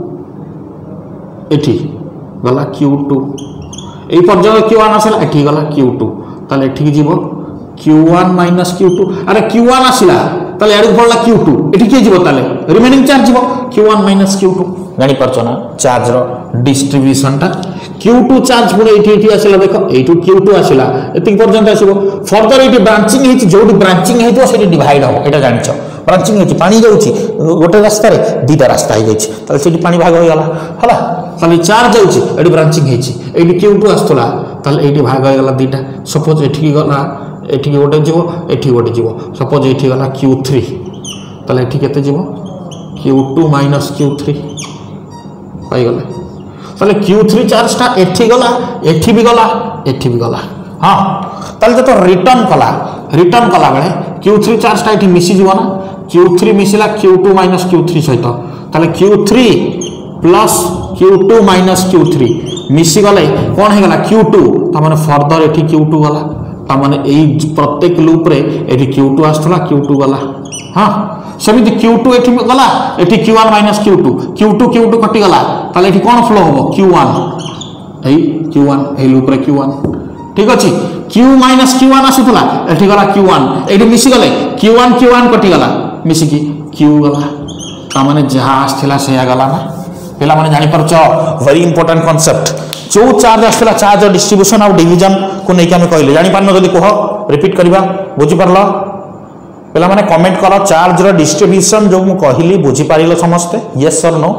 एठी गला Q2 ए पर्यंत Q1 आसिला एठी गला Q2 ताले एठी की जीवो Q1 माइनस Q2 अरे Q1 आसिला ताले एडु पड़ला Q2 एठी के जीवो ताले रिमेनिंग चार्ज जीवो Q1 माइनस Q2 जानि परछो ना चार्ज रो डिस्ट्रीब्यूशन टा Q2 चार्ज पुणे एठी आसिला देखो एठू Q2 आसिला एति पर्यंत आसीबो फर्दर एठी ब्रांचिंग हेछि जोडी ब्रांचिंग हेतो सेठी डिवाइड हो एटा जानिछो ब्रांचिंग हेछि पानी जाउछि गोटे रास्ता रे दीटा रास्ता हे जाइछि ताले सेठी पानी भाग हो गला हला ताले चार्ज जाउछि एठी ब्रांचिंग हेछि एठी Q2 आस्तला ताले एठी भाग हो गला दीटा सपोज एठी गला एठी गोटे जीवो एठी गोटे जीवो सपोज एठी गला Q3 ताले एठी केते जीवो Q2 माइनस Q3 पाई गले ताले Q3 चार्ज टा एठी गला एठी भी गला हां ताले तो रिटर्न कला बेले Q3 चार्ज टा एठी मिसी जीवो ना Q3 मिसिला Q2 माइनस Q3 सहित ताले Q3 plus Q2 minus Q3 मिसी गले कोन हे गला Q2 त माने फर्दर एठी Q2 गला त माने एई प्रत्येक लूप रे एठी Q2 आस्तला Q2 गला हां सेमिति Q2 एठी गला एठी Q1 माइनस Q2 कटि गला ताले एठी कोन फ्लो होबो Q1 एई लूप रे Q1 ठीक अछि Q माइनस Q1 आसीतला एठी गला Q1 एठी मिसी गले Q1 कटि गला मिसी की Q गला त माने जहा आस्थिला सेया गला ना पेला माने जानि परछ वेरी इंपोर्टेंट कांसेप्ट जो चार्ज आसला चार्ज डिस्ट्रीब्यूशन और डिवीजन को लेकिन आम कहले जानी पारन जदि कह रिपीट करबा बुझी पारल पेला माने कमेंट करो चार्ज रो डिस्ट्रीब्यूशन जो मु कहली बुझी पारिलो समस्ते yes or no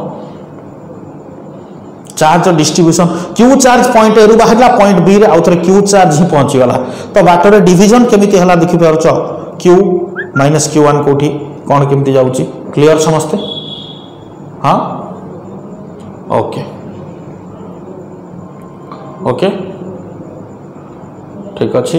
charge distribution Q charge point A रु बाहरला पॉइंट बी रे आउथरे क्यू चार्ज ही पहुंची गला तो बाटरे डिवीजन केमिति हला देखि पारछ क्यू माइनस Q1 कोठी कोन केमिति जाउची क्लियर समस्ते हां ओके ठीक अच्छे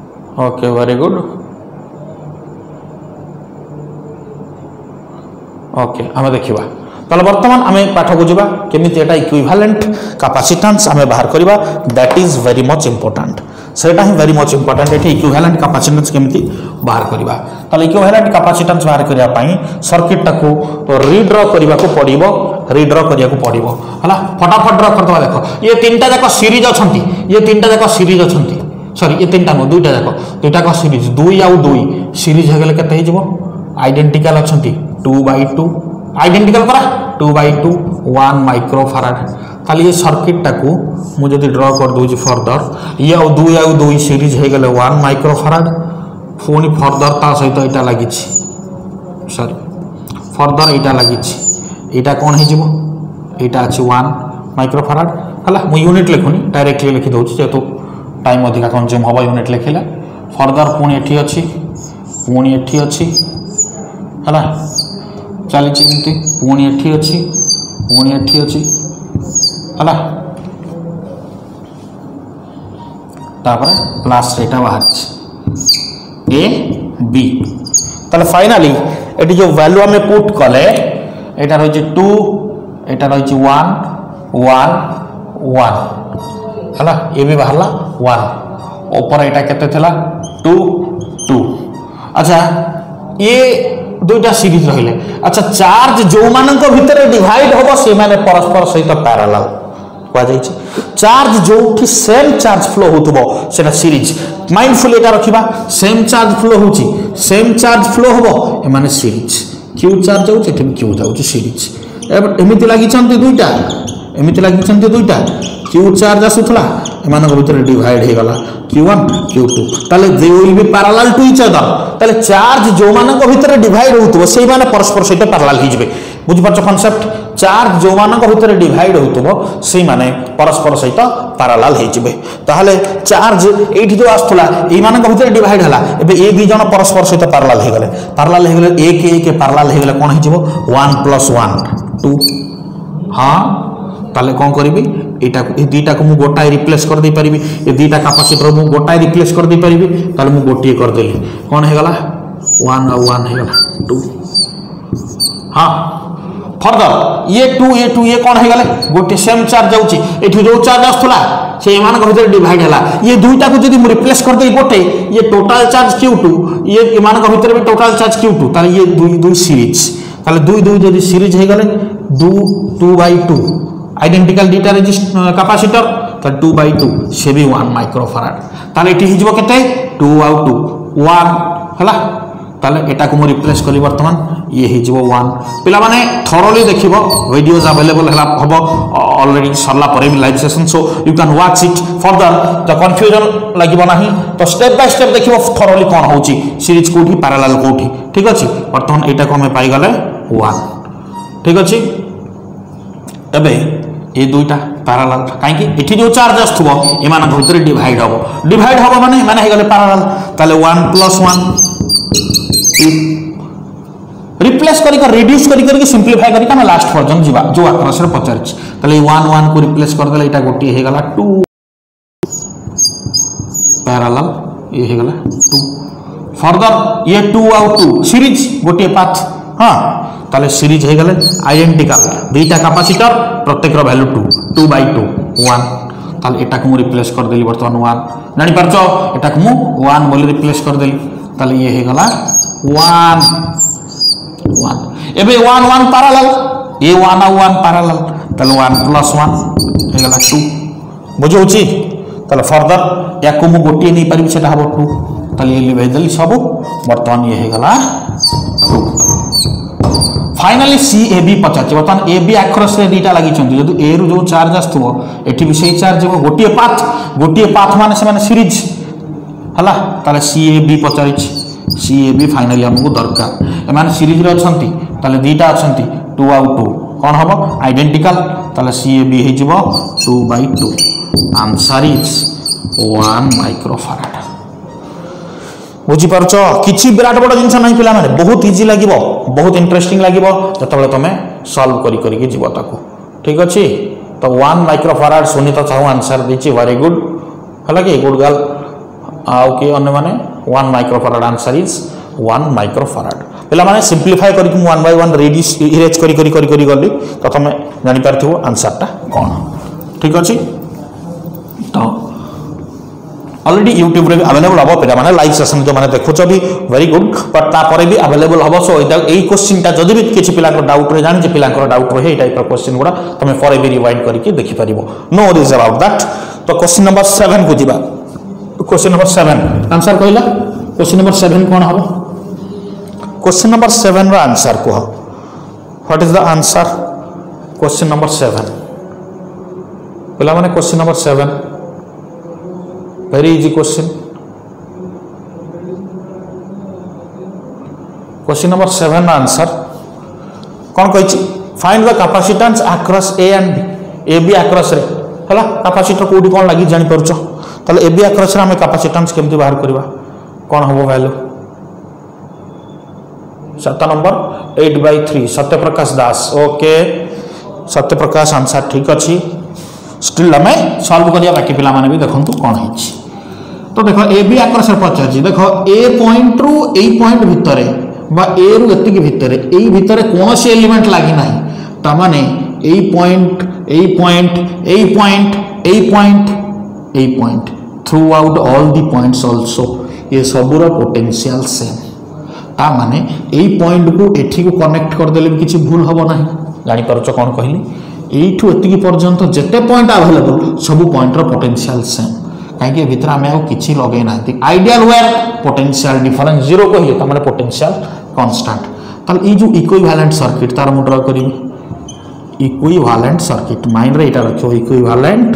ओके वेरी गुड ओके आम देखा ताले बर्तमान आम पाठ को जावा केमिति एटा इक्विवेलेंट कैपेसिटेंस आम बाहर करवा that is very much important सेटा ही वेरी मच इंपोर्टेंट एठी इक्विवेलेंट कैपेसिटेंस केमिति बाहर करवा ताले इक्विवेलेंट कैपेसिटेंस बाहर करिया पई सर्किट टाको रीड्रॉ करबा को पड़िबो रीड्रॉ करिया को पड़िबो हला फटाफट ड्रॉ करदवा देखो ये तीनटा जाक सीरीज अछंती ये तीनटा जाक सीरीज अछंती सॉरी ये तीनटा नो दुईटा जाक सीरीज 2 आउ 2 सीरीज हेगले केते हे जिवो आइडेंटिकल अछंती 2/2 आइडेंटिकल करा 2/2 1 माइक्रोफाराड ताली ये सर्किट टाको मु जदि ड्रॉ कर दूची फर्दर ये आउ 2 सीरीज हे गले 1 माइक्रोफाराड पुणी फर्दर ता सहित एटा लागिछि सॉरी फर्दर एटा लागिछि एटा कोन हे जिवो एटा अछि 1 माइक्रोफाराड हला मु यूनिट लिखुनी डायरेक्टली लिखि दउछि जेतु टाइम अधिका कंज्यूम हबा यूनिट लिखिला फर्दर पुणी एठी अछि हला चली चिंती पुणी एठी अछि हला तापर प्लस एटा बाहर ए बी ताले फाइनली एटी जो वैल्यू हमें पुट कले एटा रही 2 एटा रही 1 1 1 हला ये भी बाहरला 1 ऊपर एटा केते थिला 2 2 अच्छा ये दुईटा सीरीज रहिले अच्छा चार्ज जो मानक भितर डिवाइड होबो से माने परस्पर सहित पैरेलल कह जाय चार्ज जो सेम चार्ज फ्लो होतबो सेटा सीरीज माइंडफुल एटा रखिबा सेम चार्ज फ्लो होची सेम चार्ज फ्लो होबो ए माने सीरीज क्यू चार्ज होची एठी क्यू जाउची सीरीज एमिति लागि छन्ती दुईटा क्यू चार्ज आसुथला एमानक भितर डिवाइड हे गला Q1 Q2 ताले they will be parallel to each other ताले चार्ज जो मानक भितर डिवाइड होतबो सेही माने परस्पर सहित पैरेलल हि जबे बुझि पाछो कांसेप्ट चार्ज जो मानक भितर डिवाइड होतबो सेही माने परस्पर सहित पैरेलल हि जबे ताले चार्ज एठी जो आस्तला एही मानक भितर डिवाइड हला एबे ए बी जण परस्पर सहित पैरेलल हे गले एक पैरेलल हे गले कोन हि जबो 1 + 1 2 हां ताले कोन करबी एटा ए दीटा को मु गोटाय रिप्लेस कर दे परिबी ए दीटा कैपेसिटर मु गोटाय रिप्लेस कर दे परिबी ताले मु गोटिए कर देली कोन हे गला 1 और 1 हे गला 2 हां फर्दर ये 2 ये कोन हे गले गोटे सेम चार्ज जाउची एठी जो चार्ज आस्तला से मान को भीतर डिवाइड हला ये दुईटा को जदी मु रिप्लेस कर दे गोटे ये टोटल चार्ज Q2 ये मान को भीतर भी टोटल चार्ज Q2 ताले ये दुई सीरीज ताले दुई जदी सीरीज हे गले 2/2 आइडेंटिकल डेटा कैपेसिटर तो 2/2 से भी 1 माइक्रोफाराड ताले एठी हिजबो केते 2 आउ 2 1 हला ताले एटा को मु रिप्लेस करी वर्तमान ये हिजबो 1 पिला माने थरोली देखिबो वीडियोज अवेलेबल हला हबो ऑलरेडी सरला परे भी live session so you can watch it further the confusion लागिबो नाही तो स्टेप बाय स्टेप देखिबो थरोली कोन होची सीरीज कोठी पैरेलल कोठी ठीक अछि वर्तमान एटा को हमें पाई गले 1 ठीक अछि एबे ये दुईटा पैरेलल काहे कि एठी जो चार्ज आस्थुबो एमान भीतर डिवाइड हबो माने हे गले पैरेलल ताले 1 + 1 रिप्लेस करी रिड्यूस करी सिंपलीफाई करी हम लास्ट वर्जन जीवा जो आक्रस रे पचारछि ताले 1 1 को रिप्लेस कर देला एटा गोटी हे गला 2 पैरेलल ये हे गला 2 फर्दर ये 2 आउ 2 सीरीज गोटी पाथ हां ताले सीरीज हे गले आइडेंटिकल दुईटा कैपेसिटर प्रत्येक रो वैल्यू 2/2 1 ताले एटा को मु रिप्लेस कर देली वर्तमान 1 जानि परछो एटा को मु 1 बोली रिप्लेस कर देली ताले ये हे गला 1 एबे 1 1 पैरेलल ये 1 आउ 1 पैरेलल ताले 1 + 1 हे गला 2 बुझौची ताले फर्दर या को मु गोटी नै परिबि सेटा हबो 2 ताले ये लिभाइ देली सब वर्तमान ये हे गला 2 फाइनली CAB पचाची बर्तमान AB आक्रस रे दीटा लागि छथि जदि A रु जो चार्ज आस्तबो एठी भी सही चार्ज हो गोटिए पाथ माने से माने सीरीज हला ताले CAB पचारिछि CAB फाइनली हमको दरकार ए माने सीरीज रे अछंती ताले दीटा अछंती 2 आउ 2 कोन हबो आइडेंटिकल ताले CAB हे जिवो 2/2 आंसर इज 1 माइक्रोफाराड बुझी पारछ किछि विराट बड़ जिंस नाही पिला माने बहुत इजी लागिवो बहुत इंटरेस्टिंग लागिवो जतबे तमे सॉल्व करी के जीवो ताको ठीक अछि तो 1 माइक्रोफाराड सुनी तो चाहू आंसर दिछि वेरी गुड हला कि गुड गर्ल आउ के अन्य माने 1 माइक्रोफाराड आंसर इज 1 माइक्रोफाराड पिला माने सिंप्लीफाई करके मु 1 बाय 1 रेडियस इरेज करी गली तो तुम जानि पारथिबो आंसरटा कोन ठीक अछि तो ऑलरेडी यूट्यूब रे अवेलेबल हबो पिला माने लाइव सेशन जो माने देखुछ भी वेरी गुड बट तापर भी अवेलेबल हबो सो एई क्वेश्चन ता जदी भी किछि पिला को डाउट रे जानि जे पिला को डाउट रहे एई टाइप ऑफ क्वेश्चन गुडा तुम फॉर एवरी रिवाइंड करके देखि परिबो नो वरीज अबाउट दैट तो क्वेश्चन नंबर 7 को जिबा क्वेश्चन नंबर 7 आंसर कहला क्वेश्चन नंबर 7 कोन हबो क्वेश्चन नंबर 7 रो आंसर को what is the answer question number 7 पिला माने question number 7 very easy question question number 7 answer कौन कहि find the capacitance across a and b ab across रे हला कैपेसिटर कोडी कोन लागि जानि परछो तले ab across रे हम कैपेसिटेंस केमति बाहर करबा कोन हबो value 7 number 8/3 Satyaprakash Das okay Satyaprakash answer ठीक अछि स्टिल हमें सॉल्व करिया बाकी पिला माने भी देखंतु कोन हिची तो देखो ए बी आक्रस पचार देखो ए पॉइंट रु ए पॉइंट भितरे बा ए रु एतिक भितरे एई भितरे कोनोसी एलिमेंट लागि नाही ता माने ए पॉइंट ए पॉइंट ए पॉइंट ए पॉइंट ए point throughout all the points also ये सबुरा पोटेंशियल सेम ता माने ए पॉइंट को एठी को कनेक्ट कर देले किछि भूल हबो नाही जानि परछो कोन कहली एठू एतिक पर्यंत जेते पॉइंट अवेलेबल सब पॉइंट रो पोटेंशियल सेम कहीं भीतर आम किसी लगे ना ideal wire potential difference zero कहिए तो मैंने पोटेंशियल कांस्टेंट ताल ये जो इक्विवेलेंट सर्किट तार मु ड्रा करी इक्विवेलेंट सर्किट माइंड रे एटा रखो इक्विवेलेंट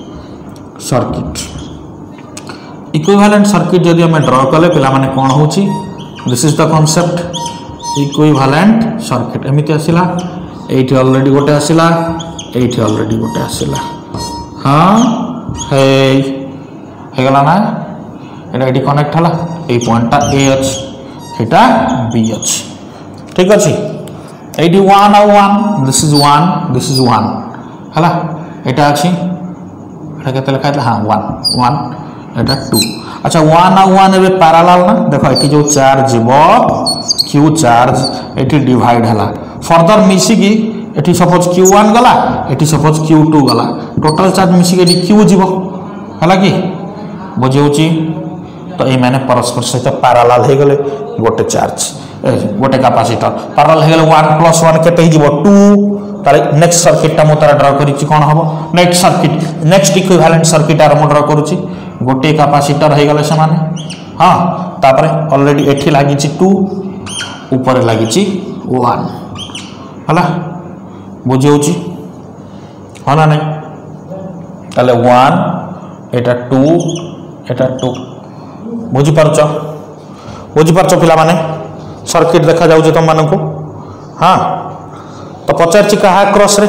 सर्किट जदि आम ड्रा कले पिला माने कोन होची this is the concept equivalent circuit एमिति आसिला एठी ऑलरेडी गोटे आसिला एठी ऑलरेडी गोटे आसिला हां हे हेगला ना एटा एटी कनेक्ट हला ए पॉइंटटा ए अछि एटा बी अछि ठीक अछि एटी 1 और 1 दिस इज 1 हला एटा अछि एटा केते लिखा है हां 1 एटा 2 अच्छा 1 और 1 एबे पैरेलल ना देखो एटी जो चार्ज जीवो q चार्ज एटी डिवाइड हला फर्दर मिसी की एटी सपोज q1 गला एटी सपोज q2 गला टोटल चार्ज मिसी के एटी q जीवो हला की बुझे तो ये मैंने परस्पर सहित पैरेलल हो गले गोटे चार्ज गोटे कैपेसिटर पैरेलल हो गले 1 + 1 केते ही जीवो 2 तारे नेक्स्ट सर्किट मु तारा ड्रा करिछि कोन हबो next circuit next equivalent circuit आर मु ड्रा करूछि गोटे कैपेसिटर हो गले से माने हां तापरे ऑलरेडी एठी लागिछि 2 ऊपर लागिछि 1 हला बुझे हला नै ताले 1 एटा 2 एटा 2 बुझी पारछ पिला माने सर्किट देखा जाउछ तुम मानन को हां तो पचारची कहा क्रॉस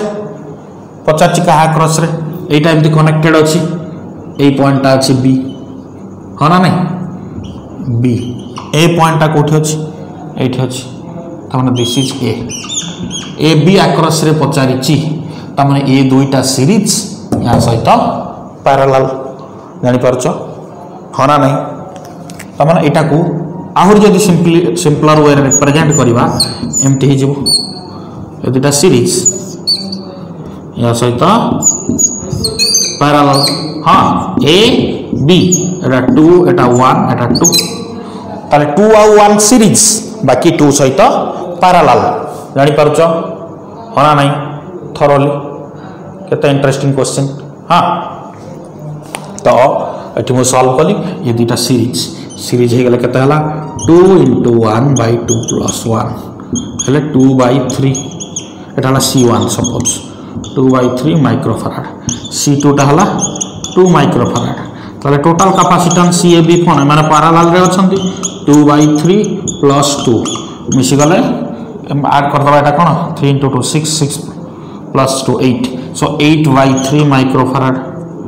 रे एटा एमती कनेक्टेड अछि ए पॉइंट ता अछि बी हां ना नहीं बी ए पॉइंट ता कोठी अछि एठी अछि त माने this is A B across रे पचारिची त माने ए दुईटा सीरीज या सहित पैरेलल जानि पारछ हाँ ना नहीं तो मैंने यहाँ को आहरी जदि सिंपलर वे रिप्रेजेंट करवा एमती हो दुटा सीरीज या सहित पैरेलल हाँ ए बी एटा 2 एटा 1 एटा 2 ताले 2 और 1 सीरीज बाकी 2 सहित पैरेलल जानि पारछ हाँ ना नहीं थरोली केते इंटरेस्टिंग क्वेश्चन हाँ तो एठी मु सॉल्व कली ये दुटा सीरीज हे गेले केते हला 2 * 1/2 + 1 हेले 2/3 एटा हला C1 सपोज 2/3 माइक्रोफैराड C2 टा हला 2 माइक्रोफैराड ताले टोटल कैपेसिटेंस CAB कोन माने पैरेलल रे अछंती 2/3 + 2 मिसी गले ऐड कर दबा एटा कोन 3 * 2 6 + 2 8 सो 8/3 माइक्रोफैराड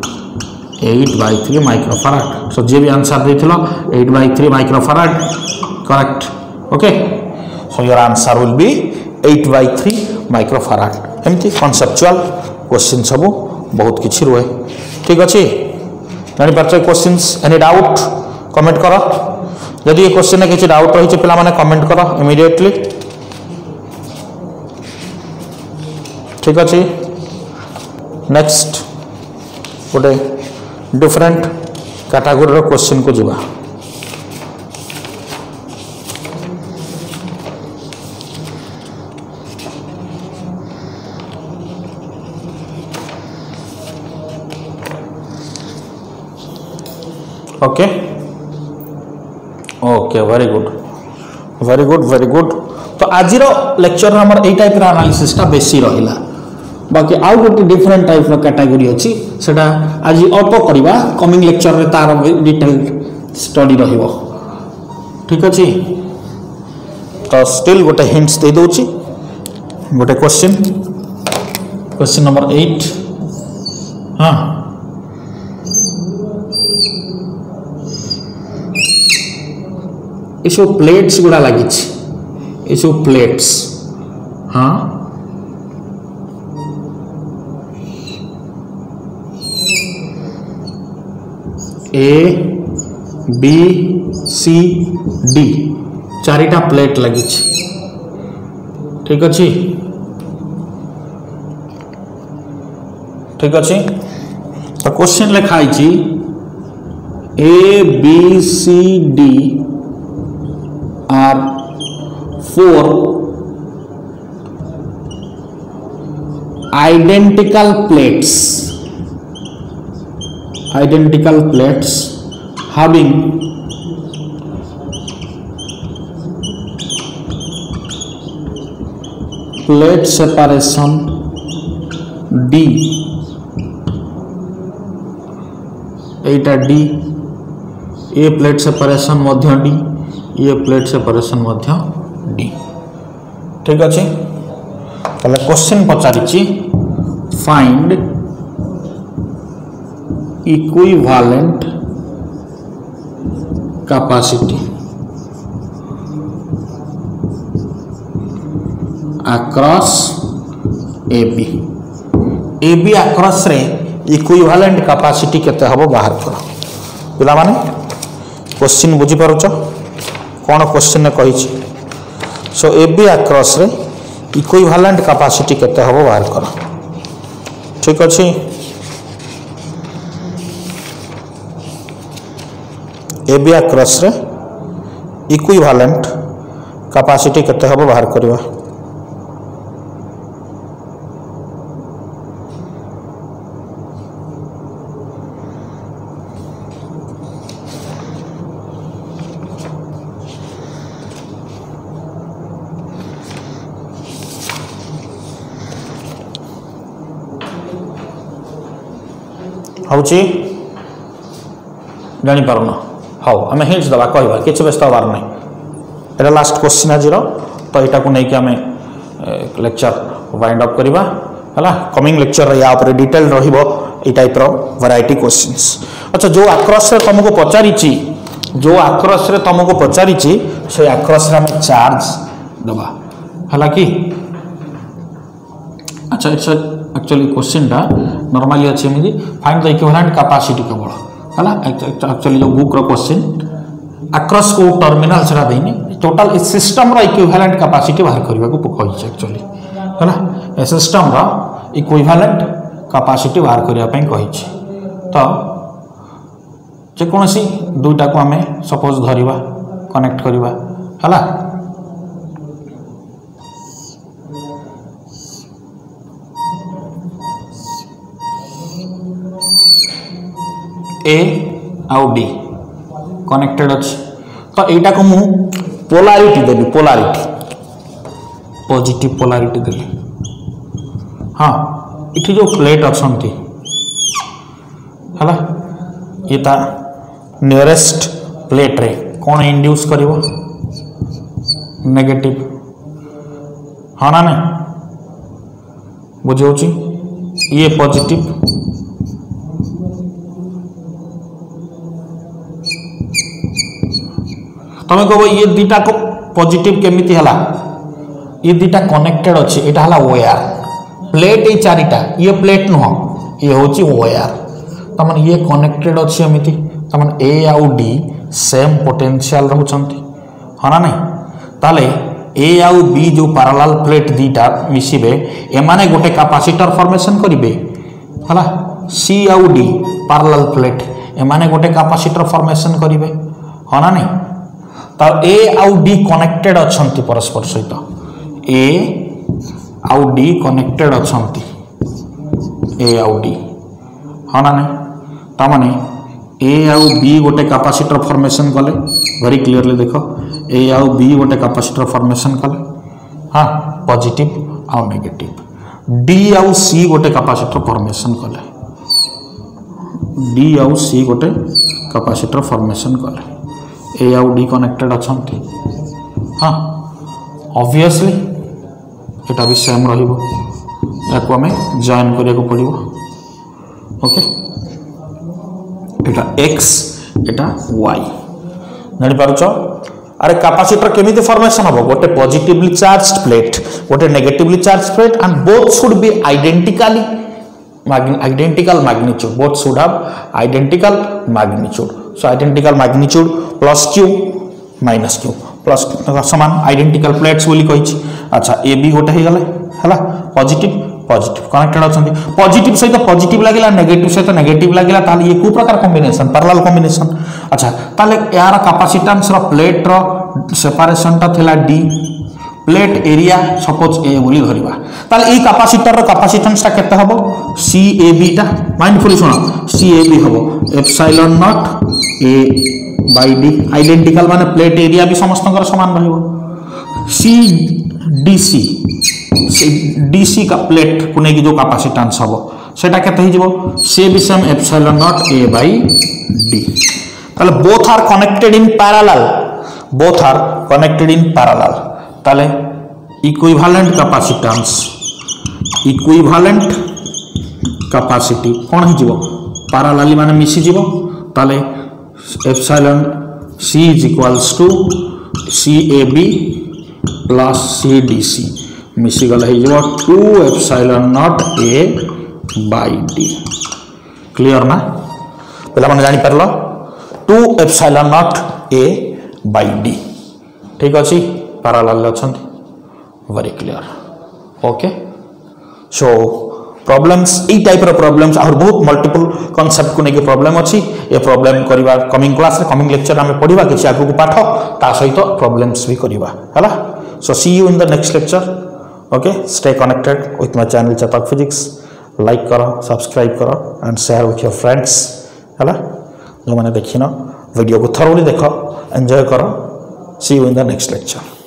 8/3 माइक्रोफैराड सो जे भी आंसर देथिलो 8/3 microfarad correct okay so your answer will be 8/3 microfarad एमती कॉन्सेप्चुअल क्वेश्चन सब बहुत किछि रुए ठीक अछि जानि परछ क्वेश्चंस एनी डाउट कमेंट करो जदि ये क्वेश्चन किसी डाउट रही पिला माने कमेंट करो इमीडिएटली। ठीक अच्छे नेक्स्ट गोटे डिफरेंट कैटेगोरी क्वेश्चन को जीवा। Okay okay very good very good very good. तो आज लेक्चर आम यही टाइप एनालिसिस बेसी रहा। बाकी आउ गोटे डिफरेंट टाइप कैटेगोरी अच्छी सेटा आज अल्प करवा कमिंग लेक्चर में तार डिटेल स्टडी रहिबो। ठीक अच्छे तो स्टिल गोटे हिंट्स दे दूची गोटे क्वेश्चन नंबर 8। हाँ ये सब प्लेट्स गुड़ा लगी ये सब प्लेट्स। हाँ ए बी सी डी चारिटा प्लेट लगी। ठीक अच्छे ठीक अच्छे तो क्वेश्चन लिखाई A B C D are 4 identical plates having plate separation D। एटा D ए प्लेट सेपरेशन मध्य D ये प्लेट सेपरेशन मध्य D। ठीक अच्छे ताले क्वेश्चन पचारिछि find equivalent capacity across AB across रे इक्विवेलेंट कैपेसिटी केते हबो बाहर कर। पिला माने क्वेश्चन बुझी पारुछ कौन क्वेश्चन ने कही। सो AB अक्रॉस रे इक्विवेलेंट कैपेसिटी केते हबो बाहर कर। ठीक अच्छे AB अक्रॉस रे इक्विवेलेंट कैपेसिटी केते हबो बाहर करबा। हूँ जापर न हाँ आम हिंट्स दबा कहवा कि व्यस्त हबार ना। यहाँ लास्ट क्वेश्चन आज तो यहाँ को लेकिन आम लेक्चर वाइंड अप करवा है। कमिंग लेक्चर या डिटेल रही टाइप वैरायटी क्वेश्चंस। अच्छा जो आक्रस तुमको पचारि से आक्रस आम चार्ज दबा है कि। अच्छा इट्स एक्चुअली क्वेश्चन टा नॉर्मली अच्छे एमती फाइंड द इक्विवेलेंट कैपेसिटी केवल है। एक्चुअली जो बुक रो क्वेश्चन आक्रॉस को टर्मिनल सेटा देनी टोटल सिस्टम रो इक्विवेलेंट कैपेसिटी बाहर करबा को कहि एक्चुअली है। सिस्टम रो इक्विवेलेंट कैपेसिटी बाहर करबा पई कहि। तो जे कोनसी दुईटा को आमे सपोज धरिबा कनेक्ट करबा है। ए आउ डी कनेक्टेड अच्छे तो यहाँ को मु पोलारिटी देली पॉजिटिव पोलारिटी देली। हाँ इठी जो प्लेट अच्छी है ये ता नियरेस्ट प्लेट रे कौन इंड्यूस करिवो नेगेटिव। हाँ ना नहीं बुझे ये पॉजिटिव तुम्हें कह ये दीटा को पॉजिटिव केमिति हला ये दीटा कनेक्टेड अच्छे यहाँ है वायर प्लेट ये चारिटा ये प्लेट नुह ये हूँ वायर तमें ये कनेक्टेड अच्छे एमती तमें ए आउ डी सेम पोटेंशियल रहउछंती हना नहीं ताले ए आउ बी जो पैरेलल प्लेट दीटा मिसिबे एमाने गोटे कैपेसिटर फॉर्मेशन करिवे हला सी आउ डी पैरेलल प्लेट एमाने गोटे कैपेसिटर फॉर्मेशन करिवे हना नहीं ता ए आउ डी कनेक्टेड अछंती परस्पर सहित ए आउ डी कनेक्टेड अछंती ए आउ डी हना नहीं ता माने ए आउ बी गोटे कैपेसिटर फॉर्मेशन कले वेरी क्लियरली देखो ए आउ बी गोटे कैपेसिटर फॉर्मेशन कले हाँ पॉजिटिव आउ नेगेटिव डी आउ सी गोटे कैपेसिटर फॉर्मेशन कले डी आउ सी गोटे कैपेसिटर फॉर्मेशन कले ए आउ डी कनेक्टेड अछंती हाँ ऑब्वियसली एटा भी सेम रहिबो याको हमें जॉइन करिया को पड़िबो ओके एटा x एटा y जानि पारुछ अरे कैपेसिटर केमिति फॉर्मेशन हो गोटे पॉजिटिवली चार्ज्ड प्लेट गोटे negatively charged plate and both should be identical magnitude both should have identical magnitude so identical magnitude plus q minus q plus समान आइडेंटिकल प्लेट्स बोली कहिछि अच्छा ए बी गोटे हे गले हला पॉजिटिव पॉजिटिव कनेक्टेड अछंती पॉजिटिव सहित पॉजिटिव लागिला नेगेटिव सहित नेगेटिव लागिला ताले ये को प्रकार कॉम्बिनेशन पैरेलल कॉम्बिनेशन अच्छा ताले यार कैपेसिटेंस रो प्लेट रो सेपरेशन ता थिला D plate area suppose A बोली धरिबा ताले ई कैपेसिटर रो कैपेसिटेंस ता केते हबो सी ए बी ता माइंडफुली सुनो सी ए बी हबो epsilon not A by D identical माने प्लेट एरिया भी समस्तकर समान रहइबो सी डीसी का प्लेट को नेकी जो कैपेसिटेंस हबो सेटा केते हिजबो से भी same epsilon not A by D ताले both are connected in parallel ताले इक्विवेलेंट कैपेसिटी कोन हिजबो पैरेलली माने मिसी जिवो ताले epsilon C is equals to C A B plus C D C मिसी गला है जो 2 epsilon not A by D clear ना पहला माने जानि परलो 2 epsilon not A by D ठीक अछि पैरेलल अछंती very clear okay so problems ई टाइप रो प्रॉब्लम्स और बहुत मल्टीपल कांसेप्ट को नेके प्रॉब्लम अछि ए प्रॉब्लम करिवा कमिंग क्लास रे कमिंग लेक्चर में पढिबा किछि आगु को पाठ ता सहित प्रॉब्लम्स भी करिवा हला so see you in the next lecture okay stay connected with my channel Chatak Physics like करो subscribe करो and share with your friends हला जो माने देखिनो वीडियो को thoroughly देखो enjoy करो see you in the next lecture